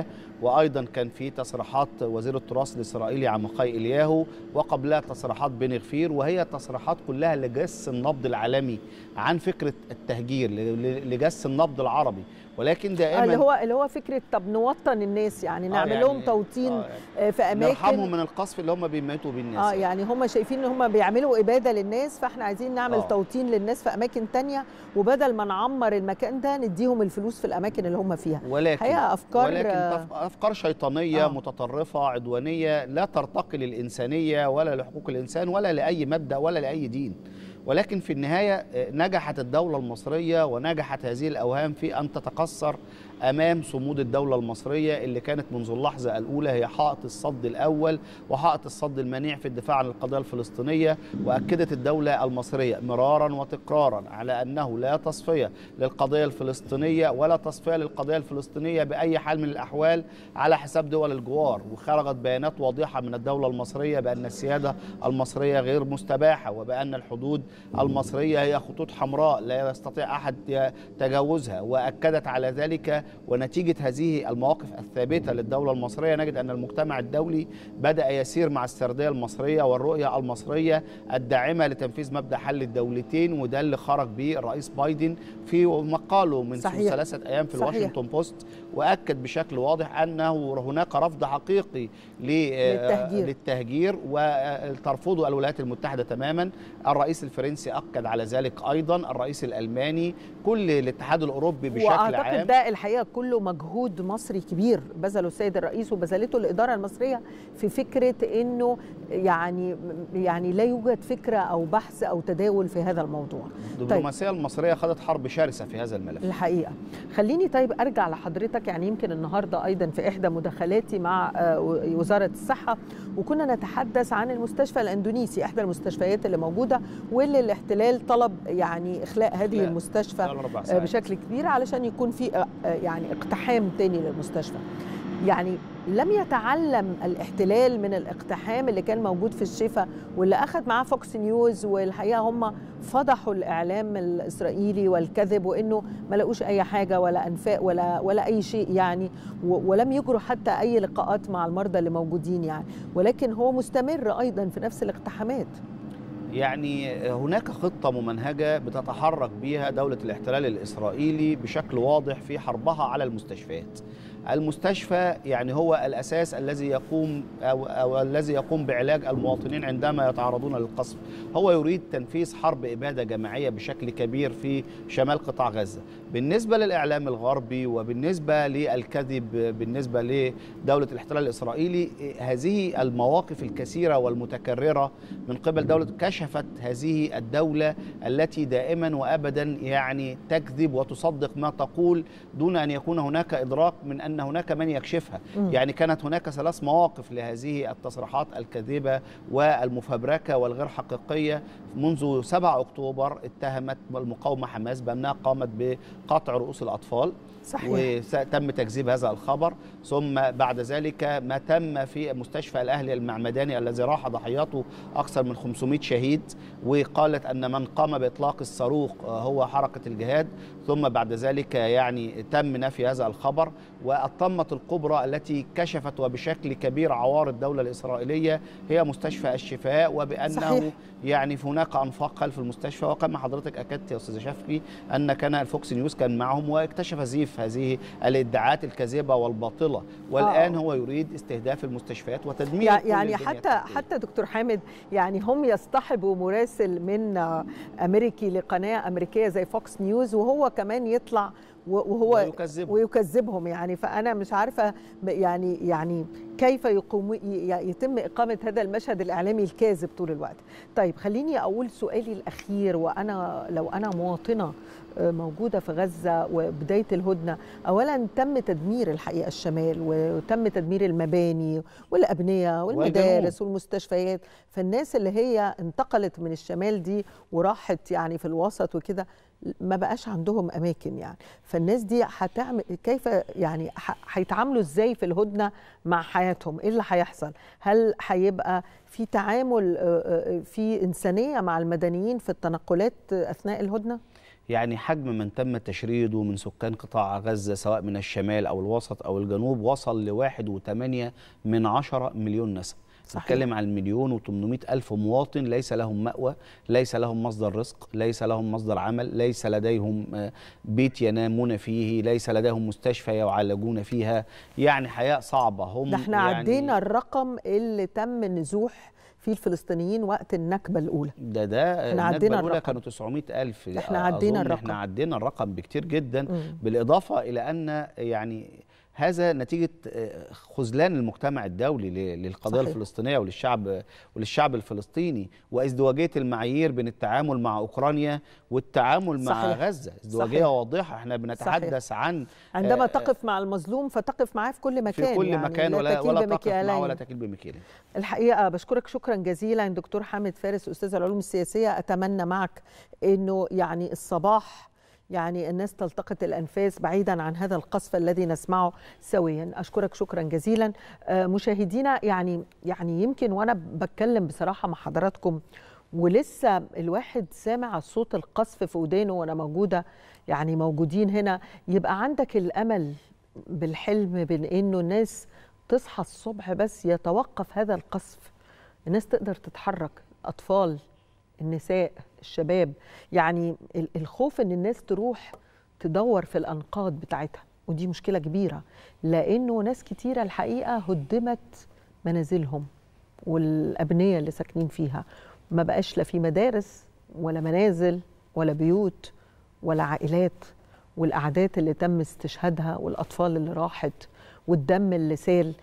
وأيضا كان في تصريحات وزير التراث الإسرائيلي عمقاي إلياهو، وقبلها تصريحات بن غفير، وهي تصريحات كلها لجس النبض العالمي عن فكرة التهجير، لجس النبض العربي. ولكن دائما اللي هو اللي هو فكره طب نوطن الناس، يعني نعمل آه يعني لهم توطين آه يعني في اماكن، نرحمهم من القصف اللي هم بيميتوا بيه الناس. اه يعني هم شايفين ان هم بيعملوا اباده للناس، فاحنا عايزين نعمل آه. توطين للناس في اماكن تانية، وبدل ما نعمر المكان ده نديهم الفلوس في الاماكن اللي هم فيها. ولكن هي افكار ولكن افكار شيطانيه آه. متطرفه عدوانيه لا ترتقي للانسانيه ولا لحقوق الانسان ولا لاي مبدا ولا لاي دين. ولكن في النهاية نجحت الدولة المصرية ونجحت هذه الأوهام في أن تتكسر أمام صمود الدولة المصرية اللي كانت منذ اللحظة الأولى هي حائط الصد الأول وحائط الصد المنيع في الدفاع عن القضية الفلسطينية. وأكدت الدولة المصرية مرارا وتكرارا على أنه لا تصفية للقضية الفلسطينية ولا تصفية للقضية الفلسطينية بأي حال من الأحوال على حساب دول الجوار. وخرجت بيانات واضحة من الدولة المصرية بأن السيادة المصرية غير مستباحة، وبأن الحدود المصرية هي خطوط حمراء لا يستطيع أحد تجاوزها. وأكدت على ذلك، ونتيجة هذه المواقف الثابتة للدولة المصرية نجد أن المجتمع الدولي بدأ يسير مع السردية المصرية والرؤية المصرية الداعمة لتنفيذ مبدأ حل الدولتين. وده اللي خرج به الرئيس بايدن في مقاله من صحيح. ثلاثة أيام في صحيح. الواشنطن بوست، وأكد بشكل واضح أنه هناك رفض حقيقي للتهجير, للتهجير وترفضه الولايات المتحدة تماما. الرئيس الفرنسي أكد على ذلك أيضا، الرئيس الألماني، كل الاتحاد الأوروبي بشكل عام. وأعتقد ده الحقيقة كله مجهود مصري كبير بذله السيد الرئيس وبذلته الإدارة المصرية في فكرة أنه يعني يعني لا يوجد فكرة أو بحث أو تداول في هذا الموضوع. الدبلوماسية طيب. المصرية خدت حرب شرسة في هذا الملف الحقيقة. خليني طيب أرجع لحضرتك، يعني يمكن النهاردة أيضا في إحدى مداخلاتي مع وزارة الصحة وكنا نتحدث عن المستشفى الأندونيسي، إحدى المستشفيات اللي موجودة واللي الاحتلال طلب يعني إخلاء هذه لا. المستشفى بشكل كبير علشان يكون في يعني اقتحام تاني للمستشفى. يعني لم يتعلم الاحتلال من الاقتحام اللي كان موجود في الشفا واللي أخذ معاه فوكس نيوز، والحقيقة هم فضحوا الإعلام الإسرائيلي والكذب وإنه ما لقوش أي حاجة ولا أنفاق ولا ولا أي شيء يعني، ولم يجروا حتى أي لقاءات مع المرضى اللي موجودين يعني، ولكن هو مستمر أيضا في نفس الاقتحامات. يعني هناك خطة ممنهجة بتتحرك بها دولة الاحتلال الإسرائيلي بشكل واضح في حربها على المستشفيات. المستشفى يعني هو الأساس الذي يقوم أو, أو الذي يقوم بعلاج المواطنين عندما يتعرضون للقصف. هو يريد تنفيذ حرب إبادة جماعية بشكل كبير في شمال قطاع غزة. بالنسبة للإعلام الغربي وبالنسبة للكذب بالنسبة لدولة الاحتلال الإسرائيلي، هذه المواقف الكثيرة والمتكررة من قبل دولة كشفت هذه الدولة التي دائما وأبدا يعني تكذب وتصدق ما تقول دون أن يكون هناك إدراك من أن هناك من يكشفها. م. يعني كانت هناك ثلاث مواقف لهذه التصريحات الكاذبة والمفبركة والغير حقيقية. منذ سبعة أكتوبر اتهمت المقاومة حماس بأنها قامت بقطع رؤوس الأطفال، صحيح. وتم تكذيب هذا الخبر. ثم بعد ذلك ما تم في مستشفى الأهلي المعمداني الذي راح ضحياته أكثر من خمسمائة شهيد، وقالت أن من قام بإطلاق الصاروخ هو حركة الجهاد. ثم بعد ذلك يعني تم نفي هذا الخبر. والطمة الكبرى التي كشفت وبشكل كبير عوار الدولة الإسرائيلية هي مستشفى الشفاء، وبأنه صحيح. يعني هناك أنفاق خلف المستشفى. وكما حضرتك أكدت يا أستاذ شفقي أن كان الفوكس نيوز كان معهم واكتشف زيف هذه الادعاءات الكاذبة والباطلة. والآن آه. هو يريد استهداف المستشفيات وتدمير يعني حتى حتى دكتور حامد، يعني هم يصطحبوا مراسل من أمريكي لقناة أمريكية زي فوكس نيوز وهو كمان يطلع وهو ويكذب. ويكذبهم يعني. فأنا مش عارفة يعني يعني كيف يقوم يتم إقامة هذا المشهد الإعلامي الكاذب طول الوقت. طيب خليني أقول سؤالي الأخير، وأنا لو أنا مواطنة موجودة في غزة وبداية الهدنة، أولا تم تدمير الحقيقة الشمال وتم تدمير المباني والأبنية والمدارس والمستشفيات، فالناس اللي هي انتقلت من الشمال دي وراحت يعني في الوسط وكده ما بقاش عندهم أماكن يعني. فالناس دي هتعمل كيف يعني هيتعاملوا ازاي في الهدنة مع حياتهم؟ ايه اللي هيحصل؟ هل هيبقى في تعامل في إنسانية مع المدنيين في التنقلات أثناء الهدنة؟ يعني حجم من تم تشريده من سكان قطاع غزة سواء من الشمال أو الوسط أو الجنوب وصل لواحد وثمانية من عشرة مليون نسمة. نتكلم عن مليون وثمانمائة ألف مواطن ليس لهم مأوى، ليس لهم مصدر رزق، ليس لهم مصدر عمل، ليس لديهم بيت ينامون فيه، ليس لديهم مستشفى يعالجون فيها. يعني حياة صعبة. هم ده احنا يعني عدينا الرقم اللي تم نزوح فيه الفلسطينيين وقت النكبة الأولى. ده ده النكبة الأولى كانوا تسعمائة ألف. احنا عدينا الرقم. احنا عدينا الرقم بكتير جدا. م. بالإضافة إلى أن يعني هذا نتيجة خذلان المجتمع الدولي للقضية صحيح. الفلسطينية وللشعب وللشعب الفلسطيني، وازدواجية المعايير بين التعامل مع أوكرانيا والتعامل مع صحيح. غزة. ازدواجية صحيح. واضحة. احنا بنتحدث صحيح. عن عندما تقف مع المظلوم فتقف معاه في كل مكان، في كل يعني مكان ولا, ولا تقف معه ولا تكيل بمكيالين. الحقيقة بشكرك شكرا جزيلا دكتور حامد فارس أستاذ العلوم السياسية. أتمنى معك أنه يعني الصباح يعني الناس تلتقط الأنفاس بعيدا عن هذا القصف الذي نسمعه سويا. أشكرك شكرا جزيلا. مشاهدينا يعني يعني يمكن وأنا بتكلم بصراحة مع حضراتكم ولسه الواحد سامع صوت القصف في ودانه وأنا موجودة يعني موجودين هنا، يبقى عندك الأمل بالحلم بين إنه الناس تصحى الصبح بس يتوقف هذا القصف، الناس تقدر تتحرك، أطفال، النساء، الشباب. يعني الخوف ان الناس تروح تدور في الانقاض بتاعتها، ودي مشكله كبيره لانه ناس كتيره الحقيقه هدمت منازلهم والابنيه اللي ساكنين فيها، ما بقاش لا في مدارس ولا منازل ولا بيوت ولا عائلات، والاعداد اللي تم استشهادها والاطفال اللي راحت والدم اللي سال.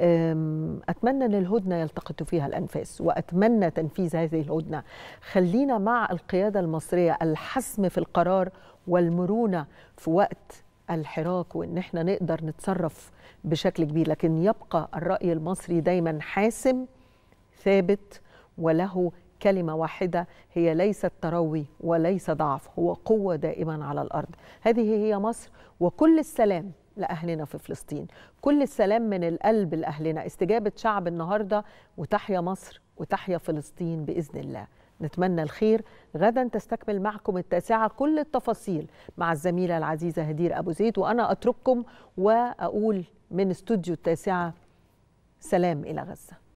أتمنى أن الهدنة يلتقط فيها الأنفاس وأتمنى تنفيذ هذه الهدنة. خلينا مع القيادة المصرية الحسم في القرار والمرونة في وقت الحراك وإن احنا نقدر نتصرف بشكل كبير، لكن يبقى الرأي المصري دايما حاسم ثابت وله كلمة واحدة هي ليست تروي وليس ضعف، هو قوة دائما على الأرض. هذه هي مصر، وكل السلام لأهلنا في فلسطين، كل السلام من القلب لأهلنا. استجابة شعب النهاردة، وتحيا مصر وتحيا فلسطين بإذن الله. نتمنى الخير. غدا تستكمل معكم التاسعة كل التفاصيل مع الزميلة العزيزة هدير أبو زيد، وأنا أترككم وأقول من استوديو التاسعة سلام إلى غزة.